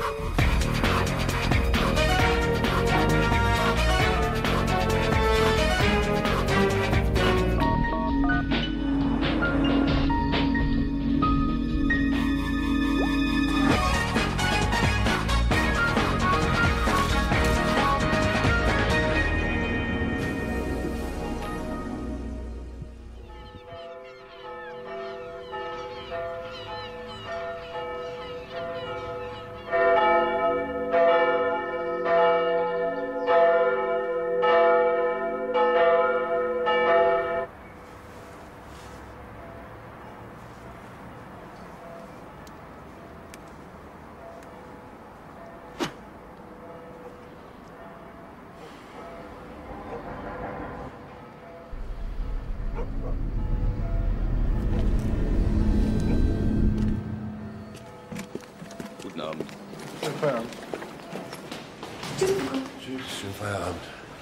Guten Abend. Schönen Feierabend. Tschüss. Tschüss, schönen Feierabend.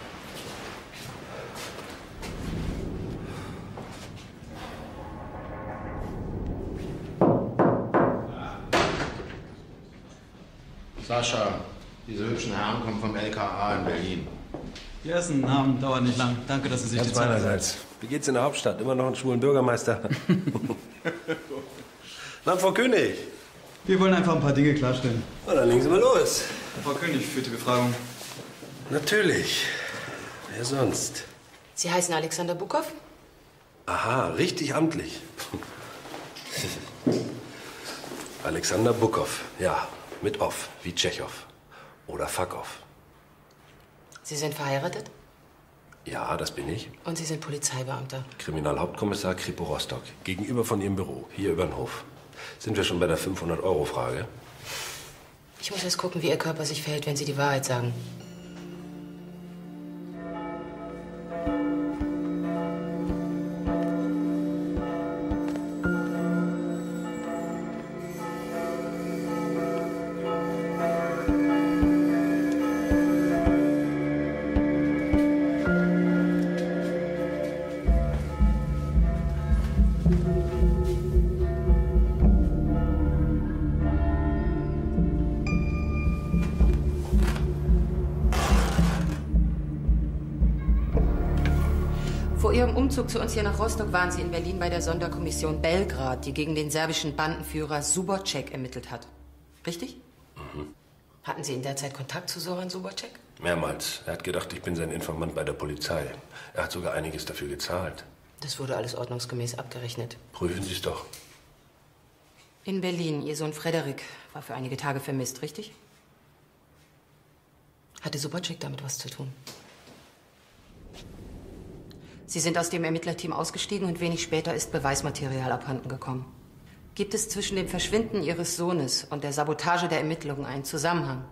Sascha, diese hübschen Herren kommen vom LKA in Berlin. Die ersten Namen dauern nicht lang. Danke, dass Sie sich Ganz die Zeit nehmen. meinerseits. Wie geht's in der Hauptstadt? Immer noch einen schwulen Bürgermeister? Na, Frau König. Wir wollen einfach ein paar Dinge klarstellen. Na, dann legen Sie mal los. Frau König führt die Befragung. Natürlich. Wer sonst? Sie heißen Alexander Bukow? Aha, richtig amtlich. Alexander Bukow, ja. Mit Off, wie Tschechow. Oder Fuck off. Sie sind verheiratet? Ja, das bin ich. Und Sie sind Polizeibeamter? Kriminalhauptkommissar Kripo Rostock. Gegenüber von Ihrem Büro, hier über den Hof. Sind wir schon bei der 500-Euro-Frage? Ich muss erst gucken, wie Ihr Körper sich verhält, wenn Sie die Wahrheit sagen. Vor Ihrem Umzug zu uns hier nach Rostock waren Sie in Berlin bei der Sonderkommission Belgrad, die gegen den serbischen Bandenführer Subotschek ermittelt hat. Richtig? Mhm. Hatten Sie in der Zeit Kontakt zu Soran Subotschek? Mehrmals. Er hat gedacht, ich bin sein Informant bei der Polizei. Er hat sogar einiges dafür gezahlt. Das wurde alles ordnungsgemäß abgerechnet. Prüfen Sie es doch. In Berlin, Ihr Sohn Frederik war für einige Tage vermisst, richtig? Hatte Subotschek damit was zu tun? Sie sind aus dem Ermittlerteam ausgestiegen und wenig später ist Beweismaterial abhanden gekommen. Gibt es zwischen dem Verschwinden Ihres Sohnes und der Sabotage der Ermittlungen einen Zusammenhang?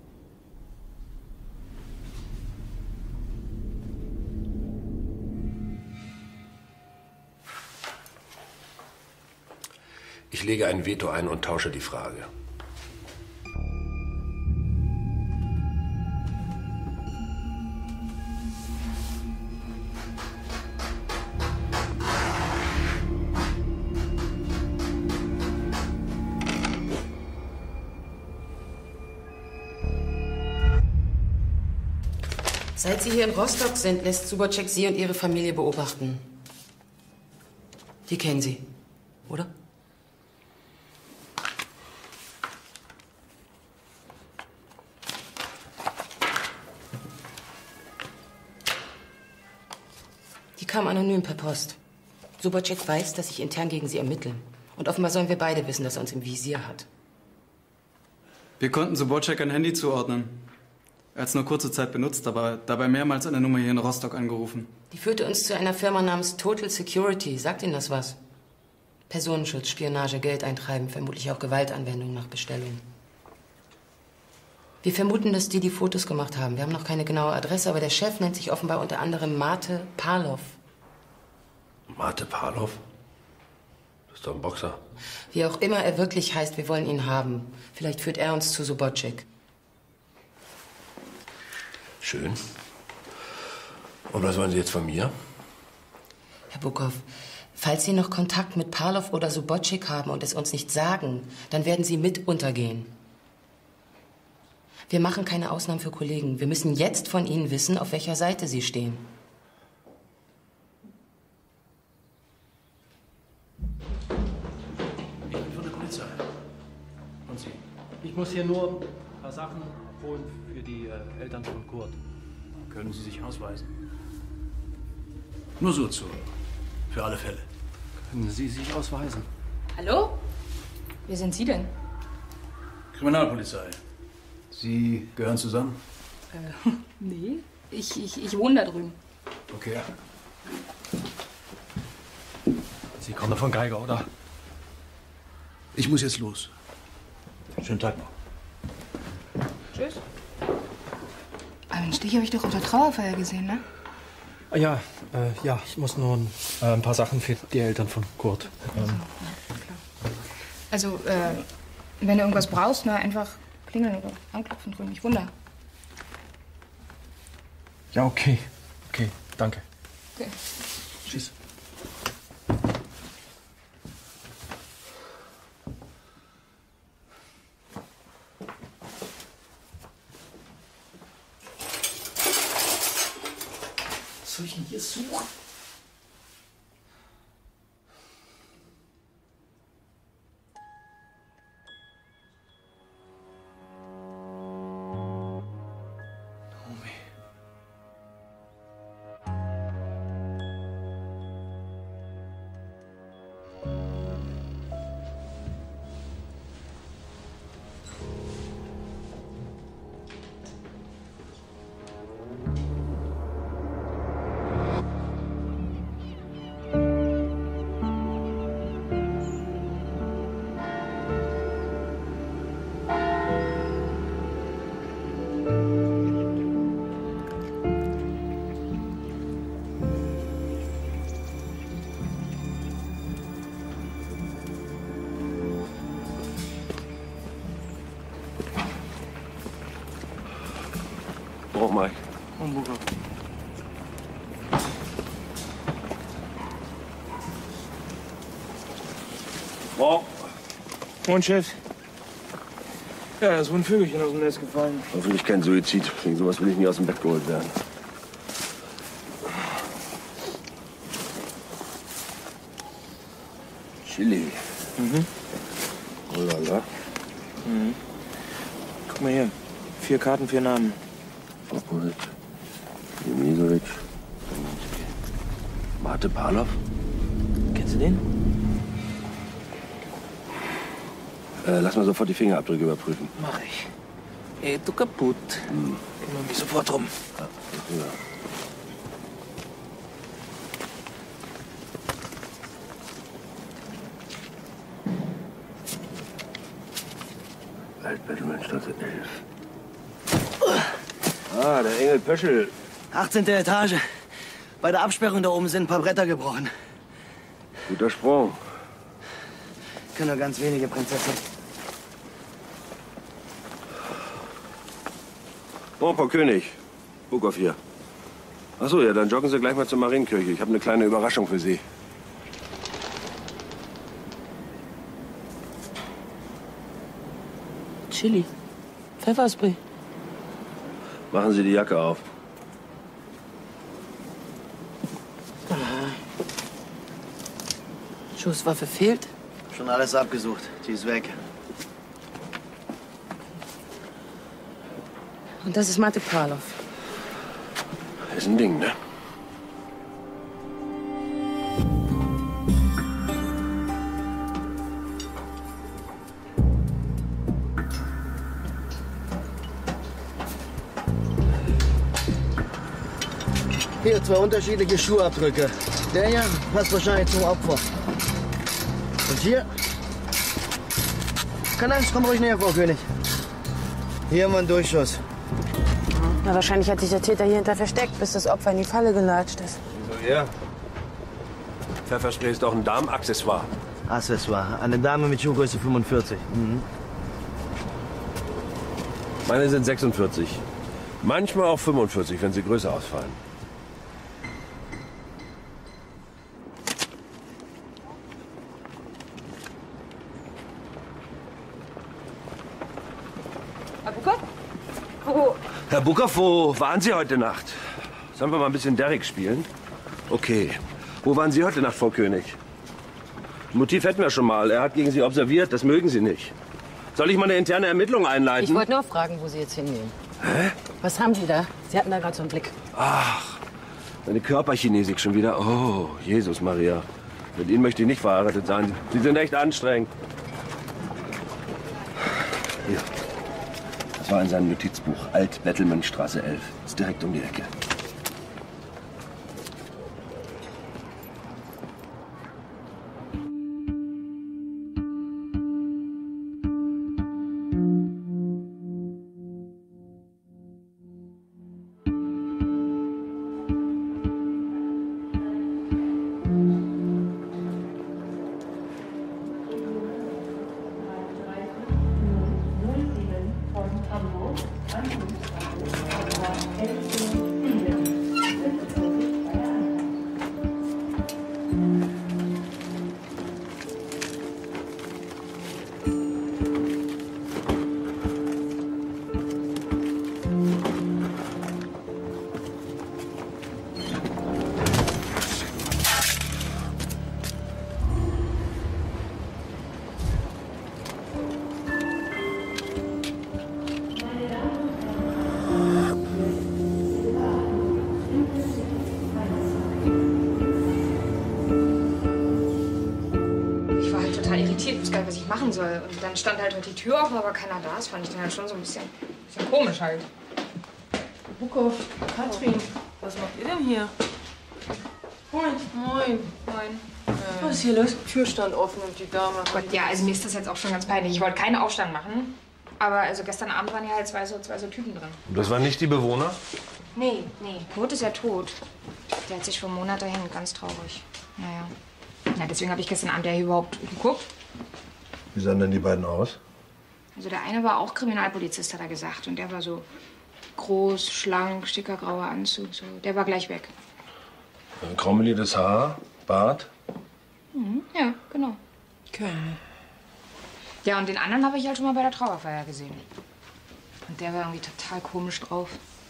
Ich lege ein Veto ein und tausche die Frage. Seit Sie hier in Rostock sind, lässt Subotschek Sie und Ihre Familie beobachten. Die kennen Sie, oder? Die kam anonym per Post. Subotschek weiß, dass ich intern gegen Sie ermittle. Und offenbar sollen wir beide wissen, dass er uns im Visier hat. Wir konnten Subotschek ein Handy zuordnen. Er hat es nur kurze Zeit benutzt, aber dabei mehrmals eine Nummer hier in Rostock angerufen. Die führte uns zu einer Firma namens Total Security. Sagt Ihnen das was? Personenschutz, Spionage, Geld eintreiben, vermutlich auch Gewaltanwendung nach Bestellung. Wir vermuten, dass die Fotos gemacht haben. Wir haben noch keine genaue Adresse, aber der Chef nennt sich offenbar unter anderem Mate Parlov. Mate Parlov? Das ist doch ein Boxer. Wie auch immer er wirklich heißt, wir wollen ihn haben. Vielleicht führt er uns zu Subotschek. Schön. Und was wollen Sie jetzt von mir? Herr Bukow, falls Sie noch Kontakt mit Parlov oder Subotschek haben und es uns nicht sagen, dann werden Sie mit untergehen. Wir machen keine Ausnahmen für Kollegen. Wir müssen jetzt von Ihnen wissen, auf welcher Seite Sie stehen. Ich bin von der Polizei. Und Sie? Ich muss hier nur ein paar Sachen abholen für die Eltern von Kurt. Können Sie sich ausweisen? Nur so für alle Fälle. Können Sie sich ausweisen? Hallo? Wer sind Sie denn? Kriminalpolizei. Sie gehören zusammen? Nee. Ich wohne da drüben. Okay. Sie kommen von Geiger, oder? Ich muss jetzt los. Schönen Tag noch. Tschüss. Aber den Stich habe ich doch auf der Trauerfeier gesehen, ne? Ja, ich muss nur ein paar Sachen für die Eltern von Kurt. Also, wenn du irgendwas brauchst, ne, einfach klingeln oder anklopfen drüben. Ich wundere. Ja, okay. Okay, danke. Okay. Tschüss. Was soll ich denn hier suchen? Brauch mal. Hamburger. Brauch. Und Chef? Ja, da ist wohl ein Vögelchen aus dem Nest gefallen. Hoffentlich kein Suizid. Wegen sowas will ich nie aus dem Bett geholt werden. Chili. Mhm. Oh la la. Mhm. Guck mal hier. 4 Karten, 4 Namen. Popovic, Jemisovic, Mate Pavlov. Kennst du den? Lass mal sofort die Fingerabdrücke überprüfen. Mach ich. Ey, du kaputt. Kümmere mich sofort drum. Ja. Altbettelmannstraße 11. Ah, der Engel Pöschel. 18. Etage. Bei der Absperrung da oben sind ein paar Bretter gebrochen. Guter Sprung. Können nur ganz wenige, Prinzessin. Bon, Frau König. Bukow hier. Ach so, ja, dann joggen Sie gleich mal zur Marienkirche. Ich habe eine kleine Überraschung für Sie. Chili. Pfefferspray. Machen Sie die Jacke auf. Schusswaffe fehlt. Schon alles abgesucht. Die ist weg. Und das ist Mate Pavlov. Ist ein Ding, ne? Hier 2 unterschiedliche Schuhabdrücke. Der hier passt wahrscheinlich zum Opfer. Und hier? Keine Angst, komm ruhig näher, Frau König. Hier haben wir einen Durchschuss. Na, wahrscheinlich hat sich der Täter hier hinter versteckt, bis das Opfer in die Falle gelatscht ist. Wieso er? Pfefferspray ist doch ein Darmaccessoire. Accessoire. Eine Dame mit Schuhgröße 45. Meine sind 46. Manchmal auch 45, wenn sie größer ausfallen. Abuka? Wo? Herr Buckhoff, wo waren Sie heute Nacht? Sollen wir mal ein bisschen Derrick spielen? Okay. Wo waren Sie heute Nacht, Frau König? Motiv hätten wir schon mal. Er hat gegen Sie observiert. Das mögen Sie nicht. Soll ich mal eine interne Ermittlung einleiten? Ich wollte nur fragen, wo Sie jetzt hingehen. Hä? Was haben Sie da? Sie hatten da gerade so einen Blick. Ach, meine Körperchinesik schon wieder. Oh, Jesus Maria. Mit Ihnen möchte ich nicht verheiratet sein. Sie sind echt anstrengend. Hier. Das war in seinem Notizbuch. Alt-Bettelmannstraße 11. Ist direkt um die Ecke. Was ich machen soll. Und dann stand halt die Tür offen, aber keiner da. Das fand ich dann halt schon so ein bisschen komisch halt. Buckhoff, Katrin, was macht ihr denn hier? Moin. Moin. Moin. Was ist hier los? Die Tür stand offen und die Dame... Gott, ja, also mir ist das jetzt auch schon ganz peinlich. Ich wollte keinen Aufstand machen. Aber also gestern Abend waren ja halt zwei so Typen drin. Und das waren nicht die Bewohner? Nee. Tot ist ja tot. Der hat sich vor einem Monat dahin, ganz traurig. Naja. Ja, deswegen habe ich gestern Abend ja hier überhaupt geguckt. Wie sahen denn die beiden aus? Also der eine war auch Kriminalpolizist, hat er gesagt. Und der war so groß, schlank, stickergrauer Anzug. So. Der war gleich weg. Kraumeliertes Haar, Bart? Mhm, ja, genau. Okay. Ja, und den anderen habe ich halt schon mal bei der Trauerfeier gesehen. Und der war irgendwie total komisch drauf.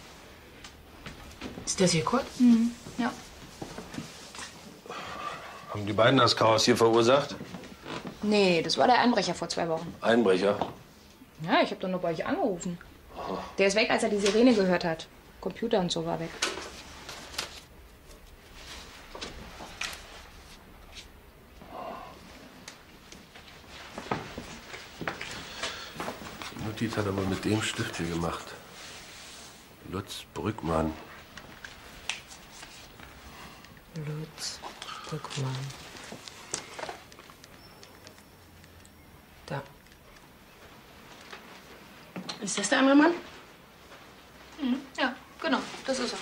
Ist das hier Kurt? Mhm, ja. Haben die beiden das Chaos hier verursacht? Nee, das war der Einbrecher vor 2 Wochen. Einbrecher? Ja, ich habe doch nur bei euch angerufen. Der ist weg, als er die Sirene gehört hat. Computer und so war weg. Die Notiz hat aber mit dem Stift hier gemacht. Lutz Brückmann. Lutz Brückmann. Da. Ist das der andere Mann? Mhm, ja, genau, das ist er.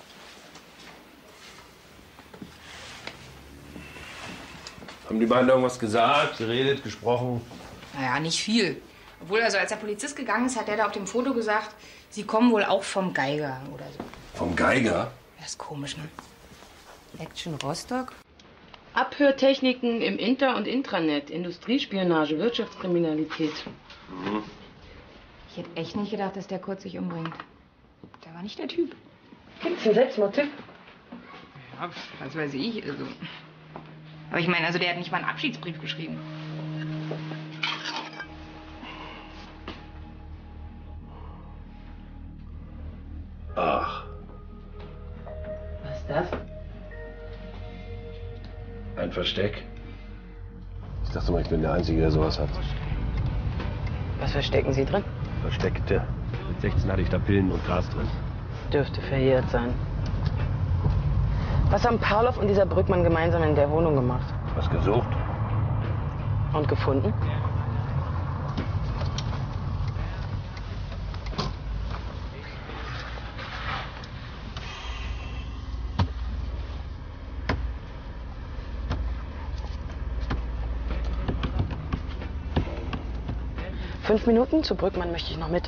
Haben die beiden irgendwas gesagt, geredet, gesprochen? Naja, nicht viel. Obwohl, also als der Polizist gegangen ist, hat der da auf dem Foto gesagt, sie kommen wohl auch vom Geiger oder so. Vom Geiger? Das ist komisch, ne? Action Rostock? Abhörtechniken im Inter- und Intranet, Industriespionage, Wirtschaftskriminalität. Mhm. Ich hätte echt nicht gedacht, dass der Kurt sich umbringt. Der war nicht der Typ. Gibt's einen Selbstmordtipp? Ja, was weiß ich, also. Aber ich meine, also der hat nicht mal einen Abschiedsbrief geschrieben. Ach. Was ist das? Ein Versteck. Ich dachte mal, ich bin der Einzige, der sowas hat. Was verstecken Sie drin? Versteckte. Mit 16 hatte ich da Pillen und Gras drin. Dürfte verjährt sein. Was haben Parlow und dieser Brückmann gemeinsam in der Wohnung gemacht? Was gesucht? Und gefunden? Fünf Minuten? Zu Brückmann möchte ich noch mit.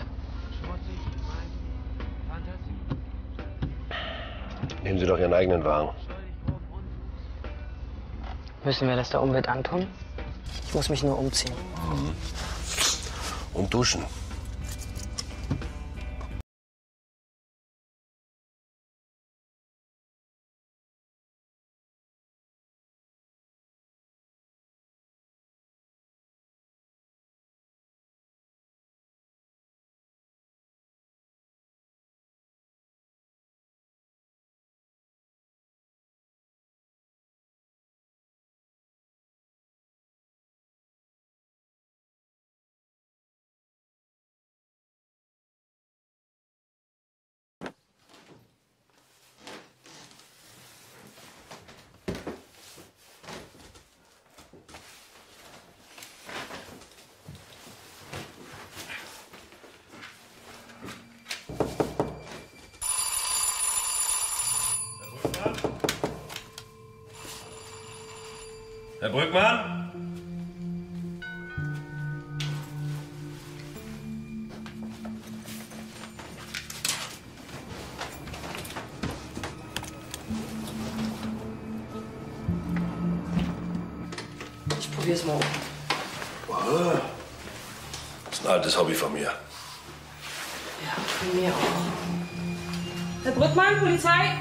Nehmen Sie doch Ihren eigenen Wagen. Müssen wir das der Umwelt antun? Ich muss mich nur umziehen. Und duschen. Herr Brückmann? Ich probier's mal. Das ist ein altes Hobby von mir. Ja, von mir auch. Herr Brückmann, Polizei!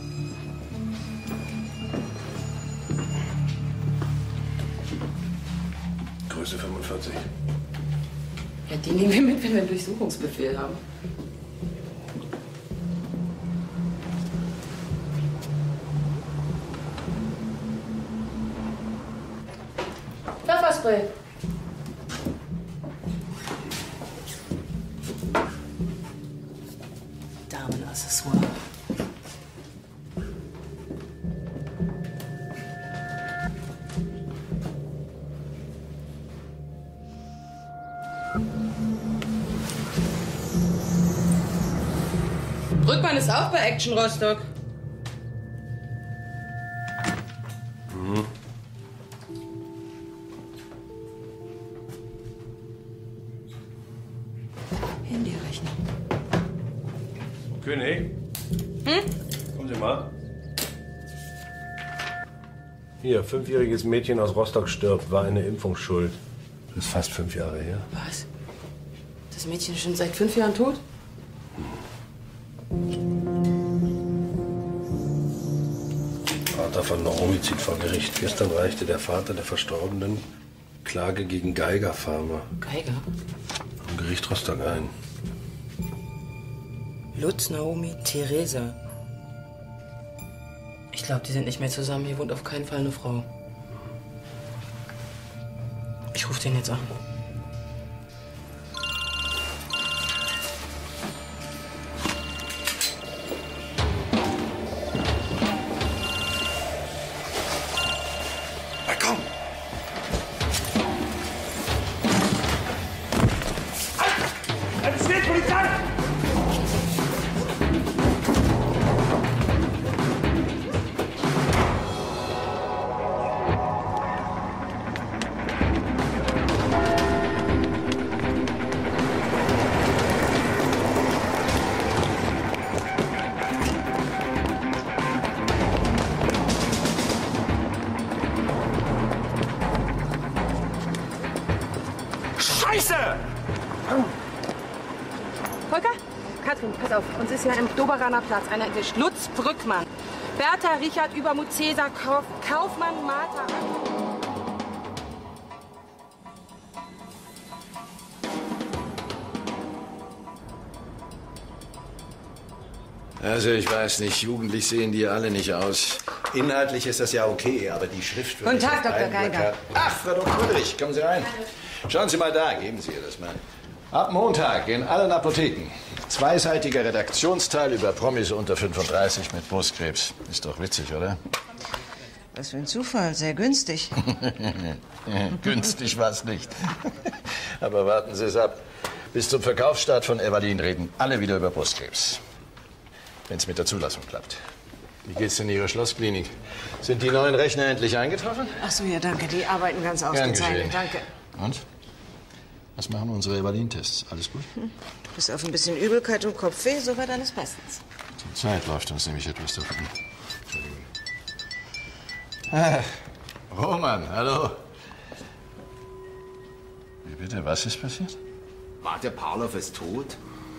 Größe 45. Ja, die nehmen wir mit, wenn wir einen Durchsuchungsbefehl haben. Pfefferspray. Damenaccessoire. Brückmann ist auch bei Action Rostock. Mhm. Handyrechner. König? Kommen Sie mal. Hier, 5-jähriges Mädchen aus Rostock stirbt, war eine Impfung schuld. Das ist fast 5 Jahre her. Was? Das Mädchen ist schon seit 5 Jahren tot? Vater von Naomi zieht vor Gericht. Gestern reichte der Vater der Verstorbenen Klage gegen Geiger Pharma Geiger? am Gericht Rostock ein. Lutz, Naomi, Theresa. Ich glaube, die sind nicht mehr zusammen. Hier wohnt auf keinen Fall eine Frau. Ich rufe den jetzt an. Na komm! Halt! Es steht Polizei! Scheiße! Volker? Katrin, pass auf. Uns ist ja im Doberaner Platz einer entwischt. Lutz Brückmann. Bertha, Richard, Übermut, Cäsar, Kaufmann, Martha. Also, ich weiß nicht, jugendlich sehen die alle nicht aus. Inhaltlich ist das ja okay, aber die Schrift... Guten Tag, Dr. Geiger. Ach, Frau Dr. Ulrich, kommen Sie rein. Schauen Sie mal da, geben Sie ihr das mal. Ab Montag in allen Apotheken. 2-seitiger Redaktionsteil über Promis unter 35 mit Brustkrebs. Ist doch witzig, oder? Was für ein Zufall, sehr günstig. Günstig war es nicht. Aber warten Sie es ab. Bis zum Verkaufsstart von Evalin reden alle wieder über Brustkrebs. Wenn es mit der Zulassung klappt. Wie geht's denn in Ihrer Schlossklinik? Sind die neuen Rechner endlich eingetroffen? Ach so, ja, danke. Die arbeiten ganz ausgezeichnet. Danke. Und? Was machen unsere Evalin-Tests? Alles gut? Bis auf ein bisschen Übelkeit und Kopfweh, soweit alles bestens. Die Zeit läuft uns nämlich etwas davon. Entschuldigung. Ah, Roman, hallo. Wie bitte, was ist passiert? War der Pawlow ist tot?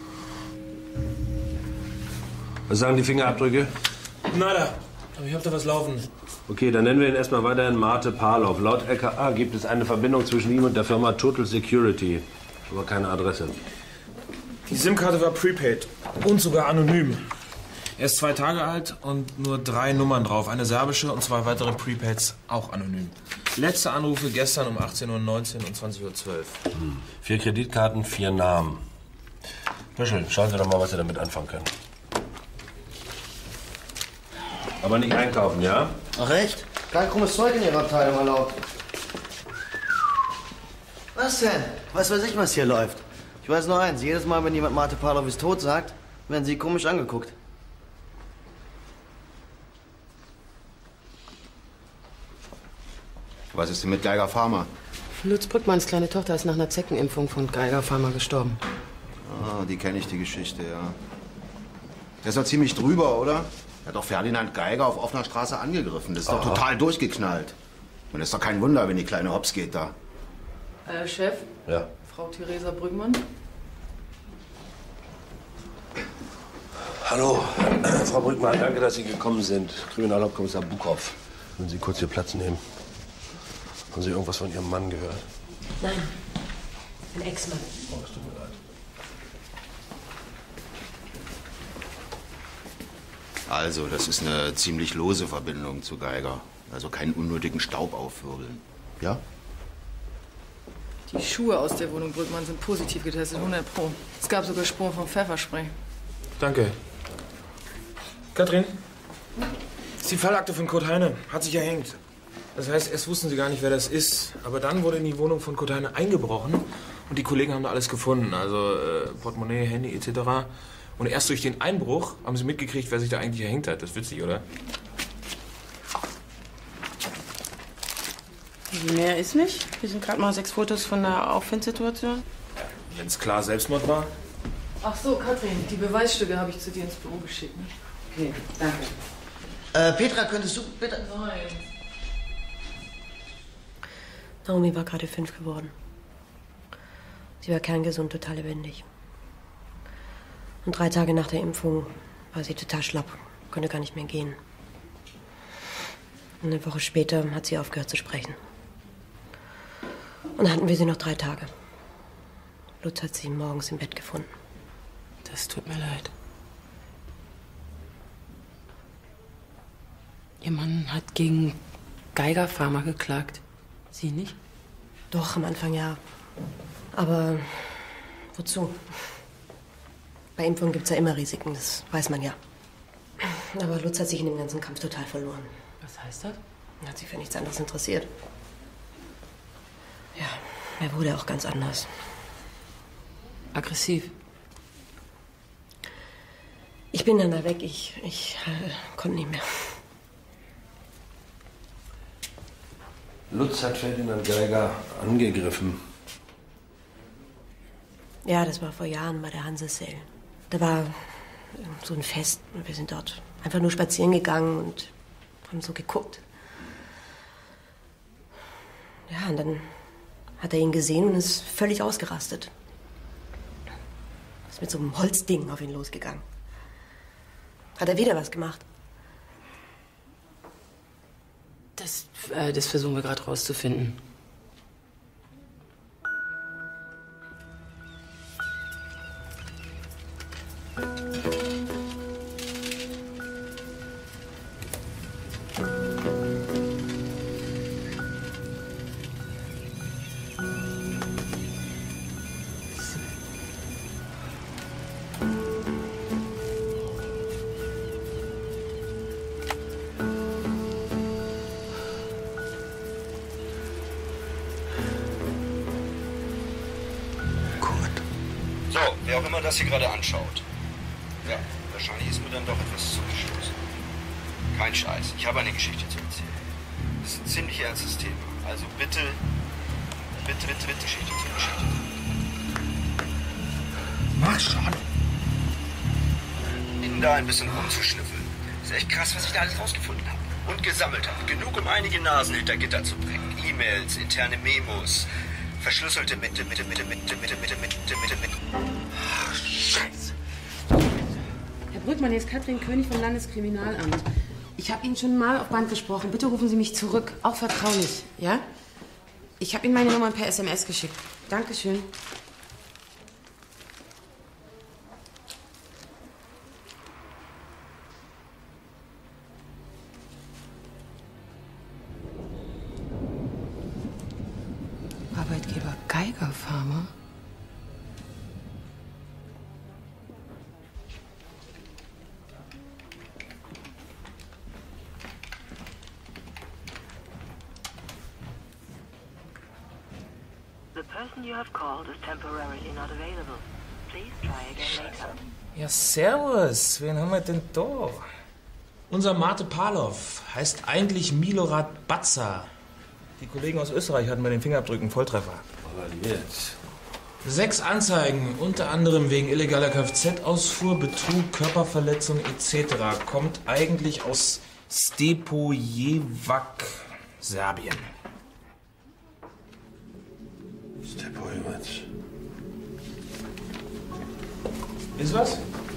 Was sagen die Fingerabdrücke? Nada. Aber ich hab da was laufen. Okay, dann nennen wir ihn erstmal weiterhin Mate Pawlow. Laut LKA gibt es eine Verbindung zwischen ihm und der Firma Total Security. Aber keine Adresse. Die SIM-Karte war prepaid. Und sogar anonym. Er ist 2 Tage alt und nur 3 Nummern drauf. Eine serbische und 2 weitere Prepaids, auch anonym. Letzte Anrufe gestern um 18:19 Uhr und 20:12 Uhr. 4 Kreditkarten, 4 Namen. Büschel, schauen Sie doch mal, was Sie damit anfangen können. Aber nicht einkaufen, ja? Ach echt? Kein krummes Zeug in Ihrer Abteilung erlaubt. Was denn? Was weiß ich, was hier läuft? Ich weiß nur eins. Jedes Mal, wenn jemand Mate Pawlow ist tot sagt, werden Sie komisch angeguckt. Was ist denn mit Geiger Pharma? Lutz Brückmanns kleine Tochter ist nach einer Zeckenimpfung von Geiger Pharma gestorben. Ah, die kenne ich, die Geschichte, ja. Der ist doch ziemlich drüber, oder? Er hat doch Ferdinand Geiger auf offener Straße angegriffen. Das ist doch total durchgeknallt. Und das ist doch kein Wunder, wenn die Kleine hops geht da. Chef? Ja? Frau Theresa Brügmann? Hallo, Frau Brückmann, danke, dass Sie gekommen sind. Kriminalhauptkommissar Buchhoff. Würden Sie kurz hier Platz nehmen? Haben Sie irgendwas von Ihrem Mann gehört? Nein, ein Ex-Mann. Oh, es tut mir leid. Also, das ist eine ziemlich lose Verbindung zu Geiger. Also keinen unnötigen Staub aufwirbeln. Ja? Die Schuhe aus der Wohnung Brückmann sind positiv getestet, 100 Pro. Es gab sogar Spuren vom Pfefferspray. Danke. Katrin? Das ist die Fallakte von Kurt Heine. Hat sich erhängt. Das heißt, erst wussten sie gar nicht, wer das ist. Aber dann wurde in die Wohnung von Kurt Heine eingebrochen. Und die Kollegen haben da alles gefunden. Also Portemonnaie, Handy etc. Und erst durch den Einbruch haben sie mitgekriegt, wer sich da eigentlich erhängt hat. Das ist witzig, oder? Mehr ist nicht. Hier sind gerade mal 6 Fotos von der Auffindsituation. Wenn es klar Selbstmord war? Ach so, Katrin, die Beweisstücke habe ich zu dir ins Büro geschickt. Ne? Okay, danke. Petra, könntest du bitte... Nein. Naomi war gerade 5 geworden. Sie war kerngesund, total lebendig. Und 3 Tage nach der Impfung war sie total schlapp, konnte gar nicht mehr gehen. Und eine Woche später hat sie aufgehört zu sprechen. Und dann hatten wir sie noch 3 Tage. Lutz hat sie morgens im Bett gefunden. Das tut mir leid. Ihr Mann hat gegen Geiger Pharma geklagt. Sie nicht? Doch, am Anfang ja. Aber wozu? Bei Impfungen gibt es ja immer Risiken, das weiß man ja. Aber Lutz hat sich in dem ganzen Kampf total verloren. Was heißt das? Er hat sich für nichts anderes interessiert. Ja, er wurde auch ganz anders. Aggressiv? Ich bin dann da weg, ich konnte nicht mehr. Lutz hat Ferdinand Geiger angegriffen. Ja, das war vor Jahren bei der Hanseseel. Da war so ein Fest und wir sind dort einfach nur spazieren gegangen und haben so geguckt. Ja, und dann hat er ihn gesehen und ist völlig ausgerastet. Ist mit so einem Holzding auf ihn losgegangen. Hat er wieder was gemacht? Das versuchen wir gerade rauszufinden. So, wer auch immer das hier gerade anschaut. Ja, wahrscheinlich ist mir dann doch etwas zugestoßen. Kein Scheiß, ich habe eine Geschichte zu erzählen. Das ist ein ziemlich ernstes Thema. Also bitte, Geschichte zu Geschichte. Mach schon! Ihnen da ein bisschen rumzuschnüffeln. Ist echt krass, was ich da alles rausgefunden habe. Und gesammelt habe. Genug, um einige Nasen hinter Gitter zu bringen. E-Mails, interne Memos, verschlüsselte Mitte. Ach, Scheiße. Herr Brückmann, hier ist Katrin König vom Landeskriminalamt. Ich habe Ihnen schon mal auf Band gesprochen. Bitte rufen Sie mich zurück. Auch vertraulich, ja? Ich habe Ihnen meine Nummer per SMS geschickt. Dankeschön. Arbeitgeber Geiger Pharma? The person you have called is temporarily not available. Please try again later. Ja, servus. Wen haben wir denn da? Unser Mate Pavlov heißt eigentlich Milorad Batza. Die Kollegen aus Österreich hatten bei den Fingerabdrücken Volltreffer. Aber jetzt. 6 Anzeigen, unter anderem wegen illegaler Kfz-Ausfuhr, Betrug, Körperverletzung etc. Kommt eigentlich aus Stepojevac, Serbien. Stepojevac. Ist was?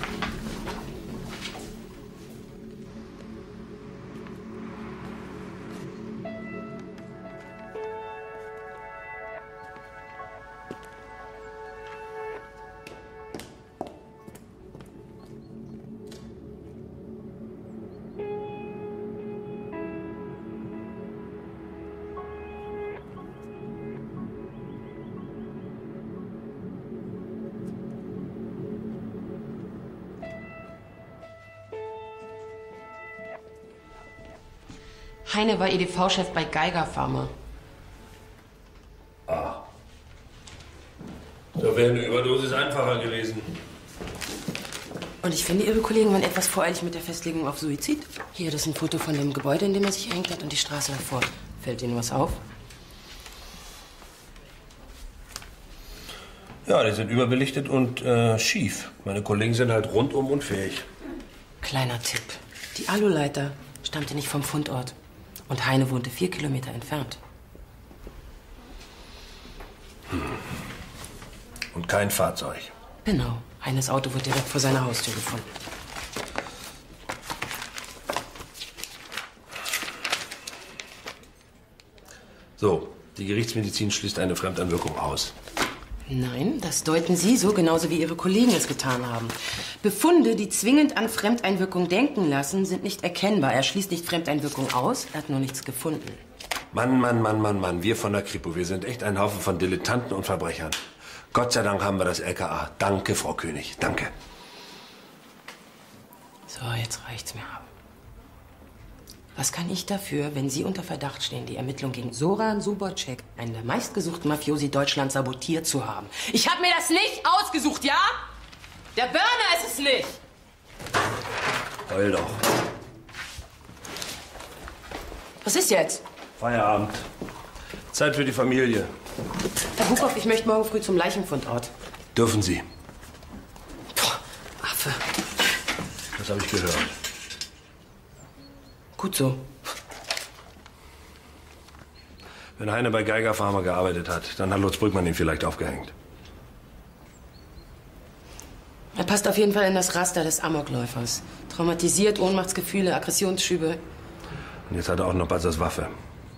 Heine war EDV-Chef bei Geiger Pharma. Ah. Da wäre eine Überdosis einfacher gewesen. Und ich finde, Ihre Kollegen waren etwas voreilig mit der Festlegung auf Suizid. Hier, das ist ein Foto von dem Gebäude, in dem er sich erhängt hat, und die Straße davor. Fällt Ihnen was auf? Ja, die sind überbelichtet und schief. Meine Kollegen sind halt rundum unfähig. Kleiner Tipp. Die Aluleiter stammte nicht vom Fundort. Und Heine wohnte 4 Kilometer entfernt. Und kein Fahrzeug. Genau. Heines Auto wurde direkt vor seiner Haustür gefunden. So, die Gerichtsmedizin schließt eine Fremdeinwirkung aus. Nein, das deuten Sie so, genauso wie Ihre Kollegen es getan haben. Befunde, die zwingend an Fremdeinwirkung denken lassen, sind nicht erkennbar. Er schließt nicht Fremdeinwirkung aus, er hat nur nichts gefunden. Mann. Wir von der Kripo, wir sind echt ein Haufen von Dilettanten und Verbrechern. Gott sei Dank haben wir das LKA. Danke, Frau König, danke. So, jetzt reicht's mir ab. Was kann ich dafür, wenn Sie unter Verdacht stehen, die Ermittlung gegen Zoran Suboček, einen der meistgesuchten Mafiosi Deutschlands, sabotiert zu haben? Ich habe mir das nicht ausgesucht, ja? Der Burner ist es nicht! Heul doch. Was ist jetzt? Feierabend. Zeit für die Familie. Herr Buchhoff, ich möchte morgen früh zum Leichenfundort. Dürfen Sie. Affe. Das habe ich gehört. Gut so. Wenn Heine bei Geiger Pharma gearbeitet hat, dann hat Lutz Brückmann ihn vielleicht aufgehängt. Er passt auf jeden Fall in das Raster des Amokläufers. Traumatisiert, Ohnmachtsgefühle, Aggressionsschübe. Und jetzt hat er auch noch Bazzers Waffe.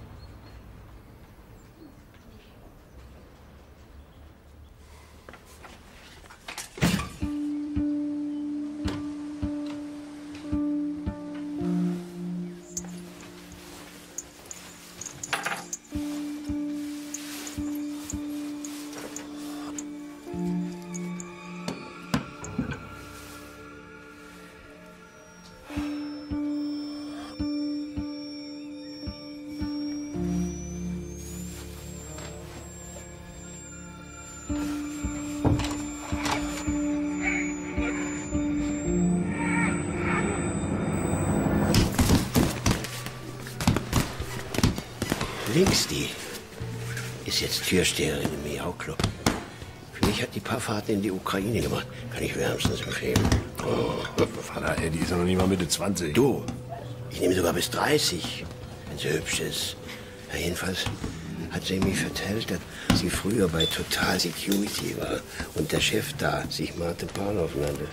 Links, die ist jetzt Türsteherin im Miau-Club. Für mich hat die paar Fahrten in die Ukraine gemacht. Kann ich wärmstens empfehlen. Oh, Vater, ey, die ist ja noch nicht mal Mitte 20. Du, ich nehme sogar bis 30, wenn sie hübsch ist. Ja, jedenfalls hat sie mir erzählt, dass sie früher bei Total Security war und der Chef da sich Martin Pawlow nannte.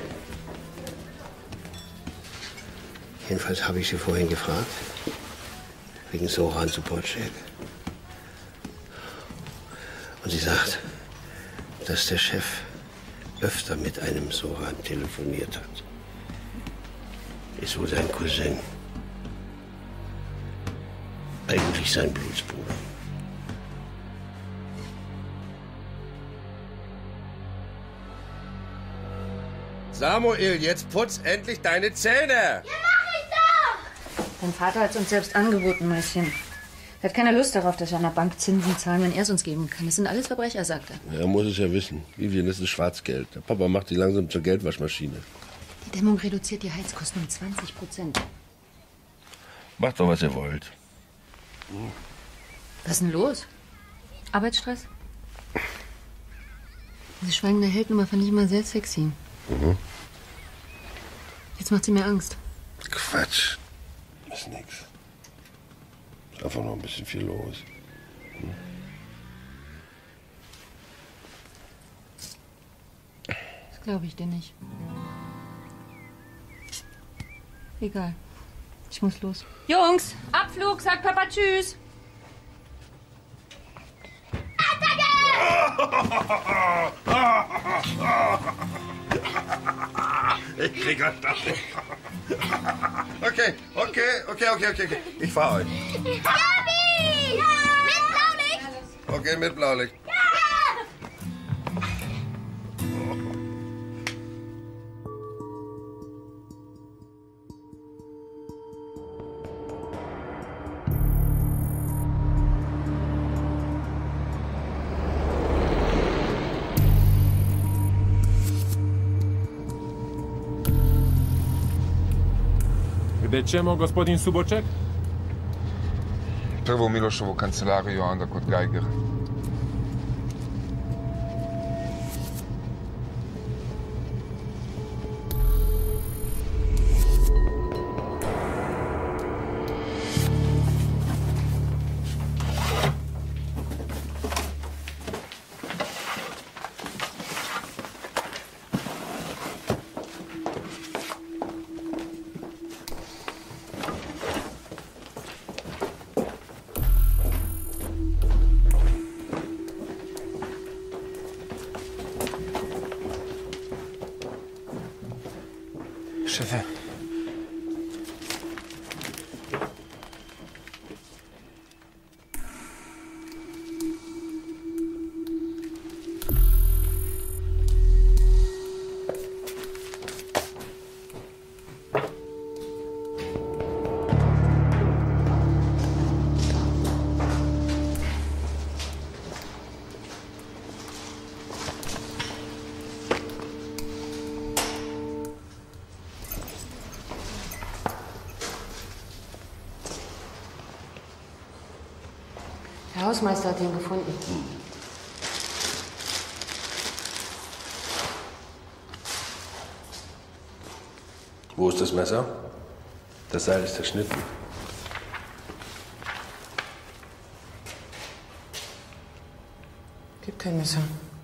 Jedenfalls habe ich sie vorhin gefragt, wegen Zoran Suboček. Und sie sagt, dass der Chef öfter mit einem Zoran telefoniert hat. Ist wohl sein Cousin. Eigentlich sein Blutsbruder. Samuel, jetzt putz endlich deine Zähne. Ja, mach ich doch! Dein Vater hat es uns selbst angeboten, Mäuschen. Er hat keine Lust darauf, dass wir an der Bank Zinsen zahlen, wenn er es uns geben kann. Das sind alles Verbrecher, sagt er. Er muss es ja wissen. Vivian, das ist Schwarzgeld. Der Papa macht die langsam zur Geldwaschmaschine. Die Dämmung reduziert die Heizkosten um 20%. Macht doch, was ihr wollt. Was ist denn los? Arbeitsstress? Diese schweigende Heldnummer fand ich immer sehr sexy. Mhm. Jetzt macht sie mir Angst. Quatsch. Ist nix. Ist einfach noch ein bisschen viel los. Das glaube ich dir nicht. Egal. Ich muss los. Jungs, Abflug, sagt Papa Tschüss. Ich krieg das. Okay. Ich fahr euch. Gabi! Ja! Mit Blaulicht! Okay, mit Blaulicht. Gde ćemo, gospodin Suboček? Prvo u Milošovu kancelariju, a onda kod Geigera. Szefie. Der Hausmeister hat ihn gefunden. Wo ist das Messer? Das Seil ist zerschnitten. Gibt kein Messer.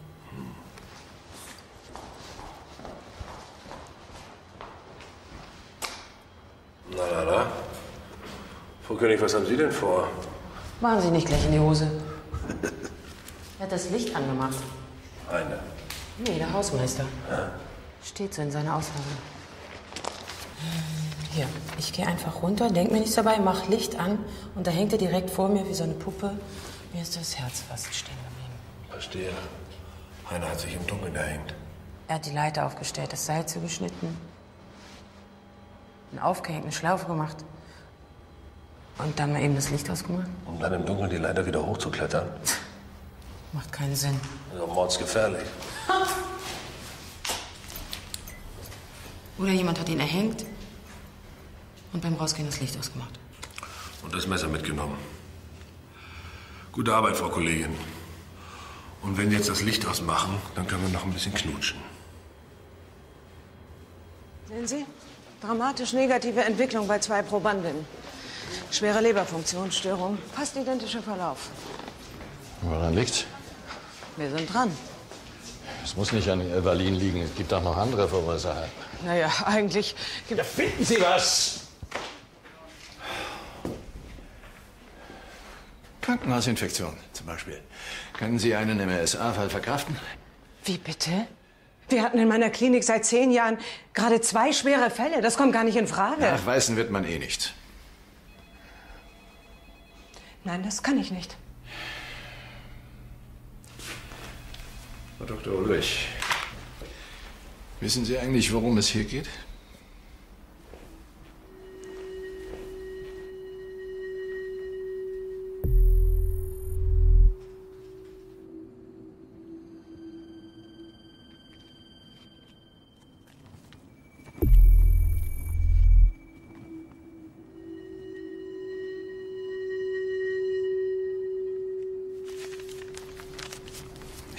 Na. Frau König, was haben Sie denn vor? Machen Sie nicht gleich in die Hose. Er hat das Licht angemacht. Eine. Nee, der Hausmeister. Ja. Steht so in seiner Aussage. Hier, ich gehe einfach runter, denk mir nichts dabei, mach Licht an und da hängt er direkt vor mir wie so eine Puppe. Mir ist das Herz fast stehen geblieben. Verstehe. Heiner hat sich im Dunkeln erhängt. Er hat die Leiter aufgestellt, das Seil zugeschnitten, einen aufgehängten Schlaufe gemacht und dann mal eben das Licht ausgemacht. Um dann im Dunkeln die Leiter wieder hochzuklettern. Macht keinen Sinn. Das ist doch mordsgefährlich. Oder jemand hat ihn erhängt und beim Rausgehen das Licht ausgemacht. Und das Messer mitgenommen. Gute Arbeit, Frau Kollegin. Und wenn wir jetzt das Licht ausmachen, dann können wir noch ein bisschen knutschen. Sehen Sie? Dramatisch negative Entwicklung bei 2 Probandinnen. Schwere Leberfunktionsstörung. Fast identischer Verlauf. Woran liegt's? Wir sind dran. Es muss nicht an Evalin liegen. Es gibt auch noch andere Verursacher. Naja, eigentlich gibt... Ja, finden Sie was! Krankenhausinfektion zum Beispiel. Können Sie einen MRSA-Fall verkraften? Wie bitte? Wir hatten in meiner Klinik seit 10 Jahren gerade 2 schwere Fälle. Das kommt gar nicht in Frage. Nachweisen wird man eh nicht. Nein, das kann ich nicht. Frau Dr. Ulrich, wissen Sie eigentlich, worum es hier geht?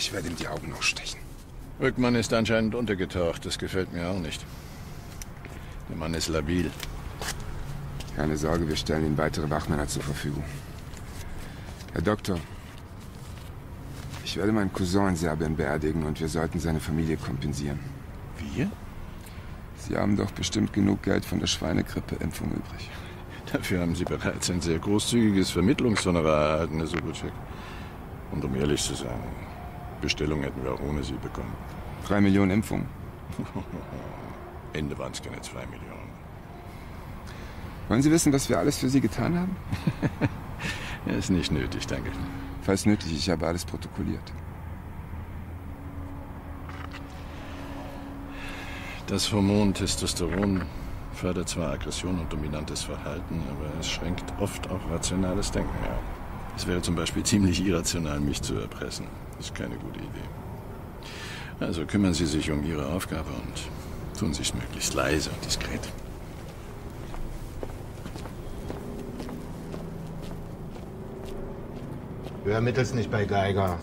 Ich werde ihm die Augen ausstechen. Brückmann ist anscheinend untergetaucht. Das gefällt mir auch nicht. Der Mann ist labil. Keine Sorge, wir stellen Ihnen weitere Wachmänner zur Verfügung. Herr Doktor, ich werde meinen Cousin in Serbien beerdigen und wir sollten seine Familie kompensieren. Wir? Sie haben doch bestimmt genug Geld von der Schweinegrippe-Impfung übrig. Dafür haben Sie bereits ein sehr großzügiges Vermittlungshonorar erhalten, Herr Suboček. Und um ehrlich zu sein, Bestellung hätten wir auch ohne Sie bekommen. 3 Millionen Impfungen. Ende waren es keine 2 Millionen. Wollen Sie wissen, was wir alles für Sie getan haben? Ist nicht nötig, danke. Falls nötig, ich habe alles protokolliert. Das Hormon Testosteron fördert zwar Aggression und dominantes Verhalten, aber es schränkt oft auch rationales Denken ab. Es wäre zum Beispiel ziemlich irrational, mich zu erpressen. Das ist keine gute Idee. Also kümmern Sie sich um Ihre Aufgabe und tun Sie es möglichst leise und diskret. Du ermittelst nicht bei Geiger.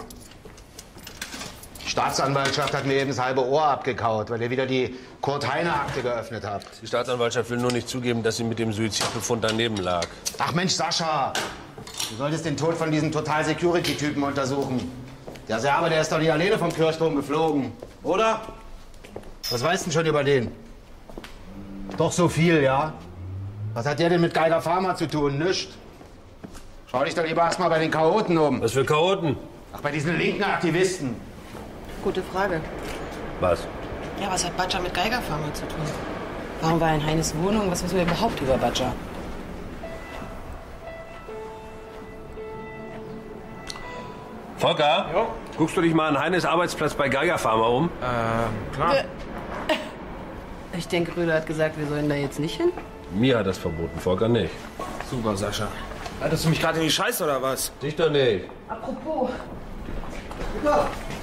Die Staatsanwaltschaft hat mir eben das halbe Ohr abgekaut, weil ihr wieder die Kurt-Heine-Akte geöffnet habt. Die Staatsanwaltschaft will nur nicht zugeben, dass sie mit dem Suizidbefund daneben lag. Ach Mensch, Sascha! Du solltest den Tod von diesem Total-Security-Typen untersuchen. Der Serbe, der ist doch nicht alleine vom Kirchturm geflogen, oder? Was weißt du denn schon über den? Doch so viel, ja? Was hat der denn mit Geiger Pharma zu tun? Nichts. Schau dich doch lieber erst mal bei den Chaoten um. Was für Chaoten? Ach, bei diesen linken Aktivisten. Gute Frage. Was? Ja, was hat Badger mit Geigerpharma zu tun? Warum war er in Heines Wohnung? Was wissen wir überhaupt über Badger? Volker? Jo? Guckst du dich mal an Heines Arbeitsplatz bei Geiger Pharma um? Klar. Ich denke, Röder hat gesagt, wir sollen da jetzt nicht hin. Mir hat das verboten, Volker nicht. Super, Sascha. Hattest du mich gerade in die Scheiße oder was? Dich doch nicht. Apropos. Ja.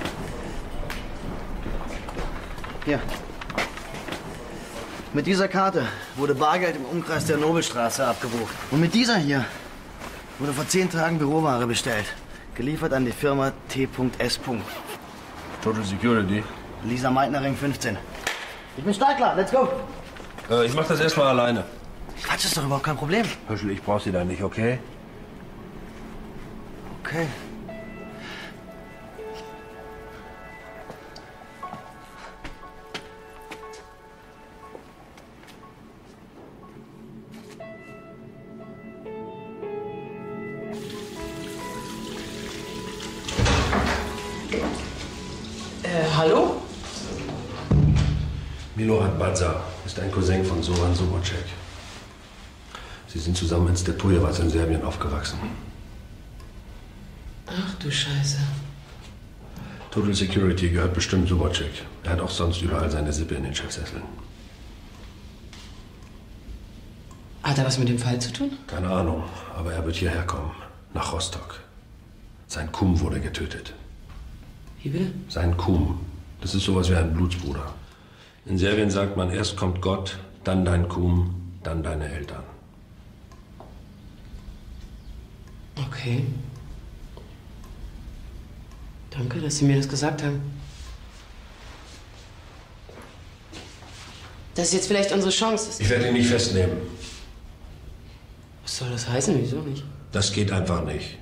Hier. Mit dieser Karte wurde Bargeld im Umkreis der Nobelstraße abgebucht. Und mit dieser hier wurde vor 10 Tagen Büroware bestellt. Geliefert an die Firma T.S. Total Security. Lisa Meitnering 15. Ich bin Startklar, let's go. Ich mach das erstmal alleine. Quatsch, ist doch überhaupt kein Problem. Höschel, ich brauch sie da nicht, okay? Okay. Hallo? Milorad Badza ist ein Cousin von Zoran Suboček. Sie sind zusammen in Stepojevac in Serbien aufgewachsen. Ach du Scheiße. Total Security gehört bestimmt Suboček. Er hat auch sonst überall seine Sippe in den Chefsesseln. Hat er was mit dem Fall zu tun? Keine Ahnung, aber er wird hierher kommen. Nach Rostock. Sein Kum wurde getötet. Wie bitte? Sein Kum. Das ist sowas wie ein Blutsbruder. In Serbien sagt man, erst kommt Gott, dann dein Kum, dann deine Eltern. Okay. Danke, dass Sie mir das gesagt haben. Das ist jetzt vielleicht unsere Chance. Ich werde ihn nicht festnehmen. Was soll das heißen? Wieso nicht? Das geht einfach nicht.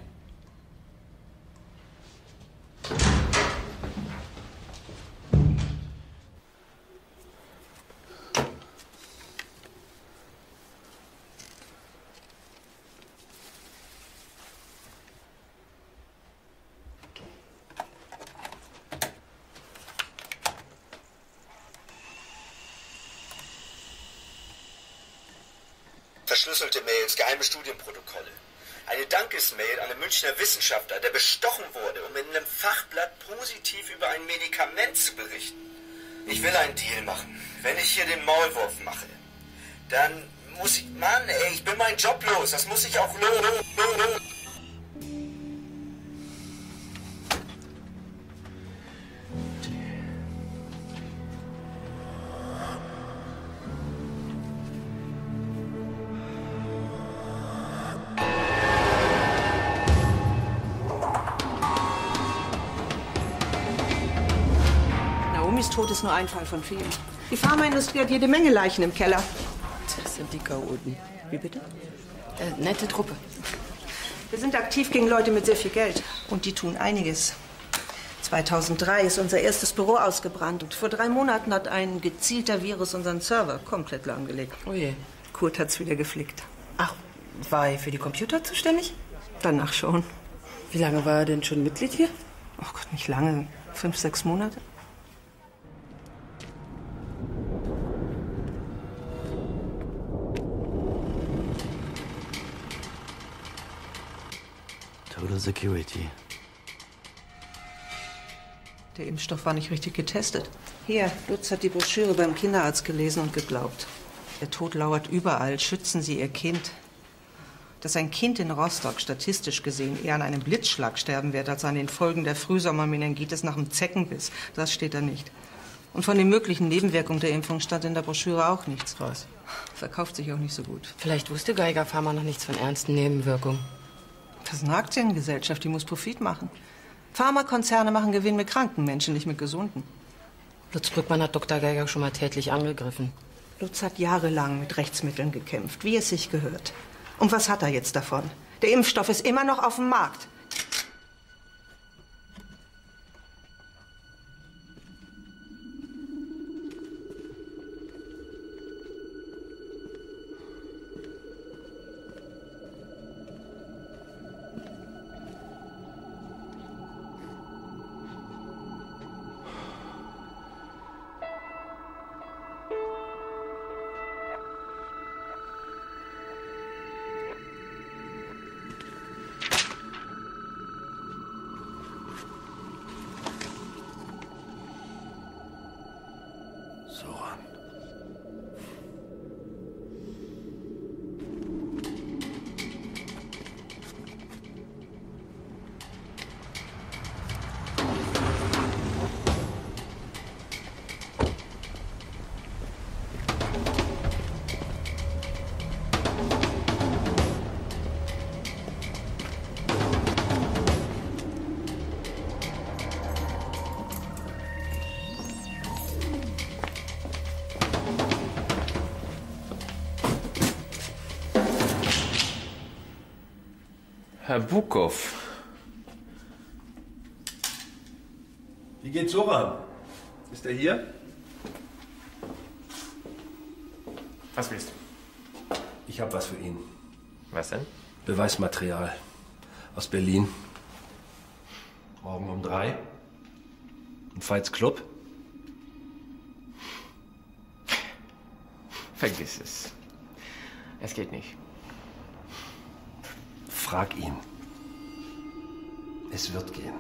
Verschlüsselte Mails, geheime Studienprotokolle. Eine Dankesmail an einen Münchner Wissenschaftler, der bestochen wurde, um in einem Fachblatt positiv über ein Medikament zu berichten. Ich will einen Deal machen. Wenn ich hier den Maulwurf mache, dann muss ich... Mann, ey, ich bin meinen Job los. Das muss ich auch los. Tod ist nur ein Fall von vielen. Die Pharmaindustrie hat jede Menge Leichen im Keller. Das sind die Chaoten. Wie bitte? Nette Truppe. Wir sind aktiv gegen Leute mit sehr viel Geld. Und die tun einiges. 2003 ist unser erstes Büro ausgebrannt. Und vor 3 Monaten hat ein gezielter Virus unseren Server komplett lahmgelegt. Oh je. Kurt hat's wieder geflickt. Ach, war er für die Computer zuständig? Danach schon. Wie lange war er denn schon Mitglied hier? Oh Gott, nicht lange. 5, 6 Monate. Total Security. Der Impfstoff war nicht richtig getestet. Hier, Lutz hat die Broschüre beim Kinderarzt gelesen und geglaubt. Der Tod lauert überall. Schützen Sie Ihr Kind. Dass ein Kind in Rostock statistisch gesehen eher an einem Blitzschlag sterben wird, als an den Folgen der Frühsommermeningitis nach einem Zeckenbiss, das steht da nicht. Und von den möglichen Nebenwirkungen der Impfung stand in der Broschüre auch nichts raus. Verkauft sich auch nicht so gut. Vielleicht wusste Geiger Pharma noch nichts von ernsten Nebenwirkungen. Das ist eine Aktiengesellschaft, die muss Profit machen. Pharmakonzerne machen Gewinn mit kranken Menschen, nicht mit gesunden. Lutz Brückmann hat Dr. Geiger schon mal tätlich angegriffen. Lutz hat jahrelang mit Rechtsmitteln gekämpft, wie es sich gehört. Und was hat er jetzt davon? Der Impfstoff ist immer noch auf dem Markt. Herr Bukow. Wie geht's Soran? Ist er hier? Was willst du? Ich habe was für ihn. Was denn? Beweismaterial. Aus Berlin. Morgen um 3. Im Veits Club. Vergiss es. Es geht nicht. Frag ihn. Es wird gehen.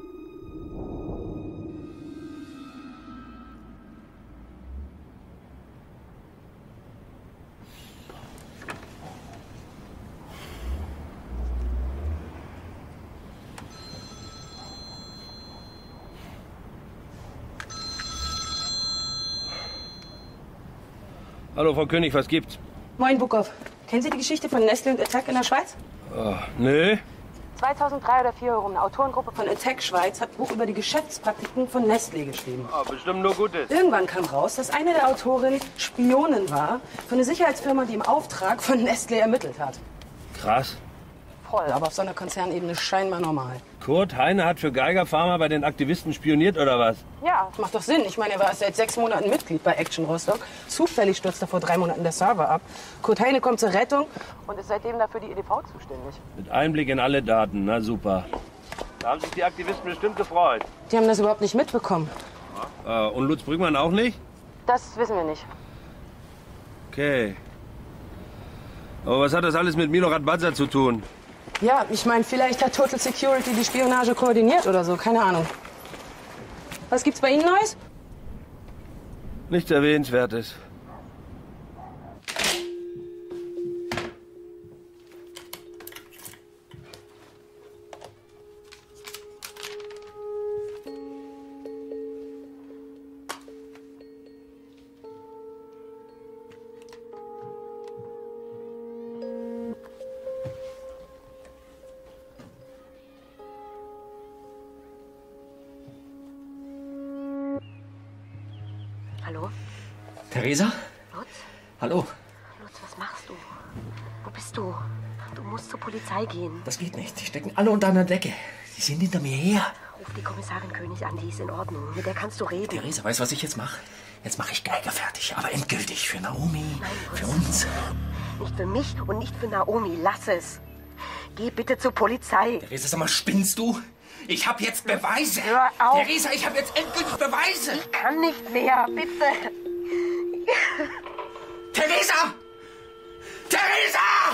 Hallo, Frau König, was gibt's? Moin, Bukow. Kennen Sie die Geschichte von Nestle und Attac in der Schweiz? Oh, nö. 2003 oder 2004 herum. Eine Autorengruppe von Attac Schweiz hat ein Buch über die Geschäftspraktiken von Nestle geschrieben. Ah, bestimmt nur Gutes. Irgendwann kam raus, dass eine der Autorinnen Spionin war für eine Sicherheitsfirma, die im Auftrag von Nestle ermittelt hat. Krass. Voll, aber auf so einer Konzernebene scheinbar normal. Kurt Heine hat für Geiger Pharma bei den Aktivisten spioniert, oder was? Ja, das macht doch Sinn. Ich meine, er war erst seit 6 Monaten Mitglied bei Action Rostock. Zufällig stürzte vor 3 Monaten der Server ab. Kurt Heine kommt zur Rettung und ist seitdem dafür die EDV zuständig. Mit Einblick in alle Daten, na super. Da haben sich die Aktivisten bestimmt gefreut. Die haben das überhaupt nicht mitbekommen. Und Lutz Brückmann auch nicht? Das wissen wir nicht. Okay. Aber was hat das alles mit Milorad Badza zu tun? Ja, ich meine, vielleicht hat Total Security die Spionage koordiniert oder so. Keine Ahnung. Was gibt's bei Ihnen Neues? Nichts Erwähnenswertes. Hallo? Theresa? Lutz? Hallo? Lutz, was machst du? Wo bist du? Du musst zur Polizei gehen. Das geht nicht. Die stecken alle unter einer Decke. Die sind hinter mir her. Ruf die Kommissarin König an, die ist in Ordnung. Mit der kannst du reden. Theresa, weißt du, was ich jetzt mache? Jetzt mache ich Geiger fertig, aber endgültig für Naomi. Nein, Lutz. Für uns. Nicht für mich und nicht für Naomi. Lass es. Geh bitte zur Polizei. Theresa, sag mal, spinnst du? Ich habe jetzt Beweise. Hör auf. Theresa, ich habe jetzt endgültig Beweise. Ich kann nicht mehr, bitte. Theresa! Theresa!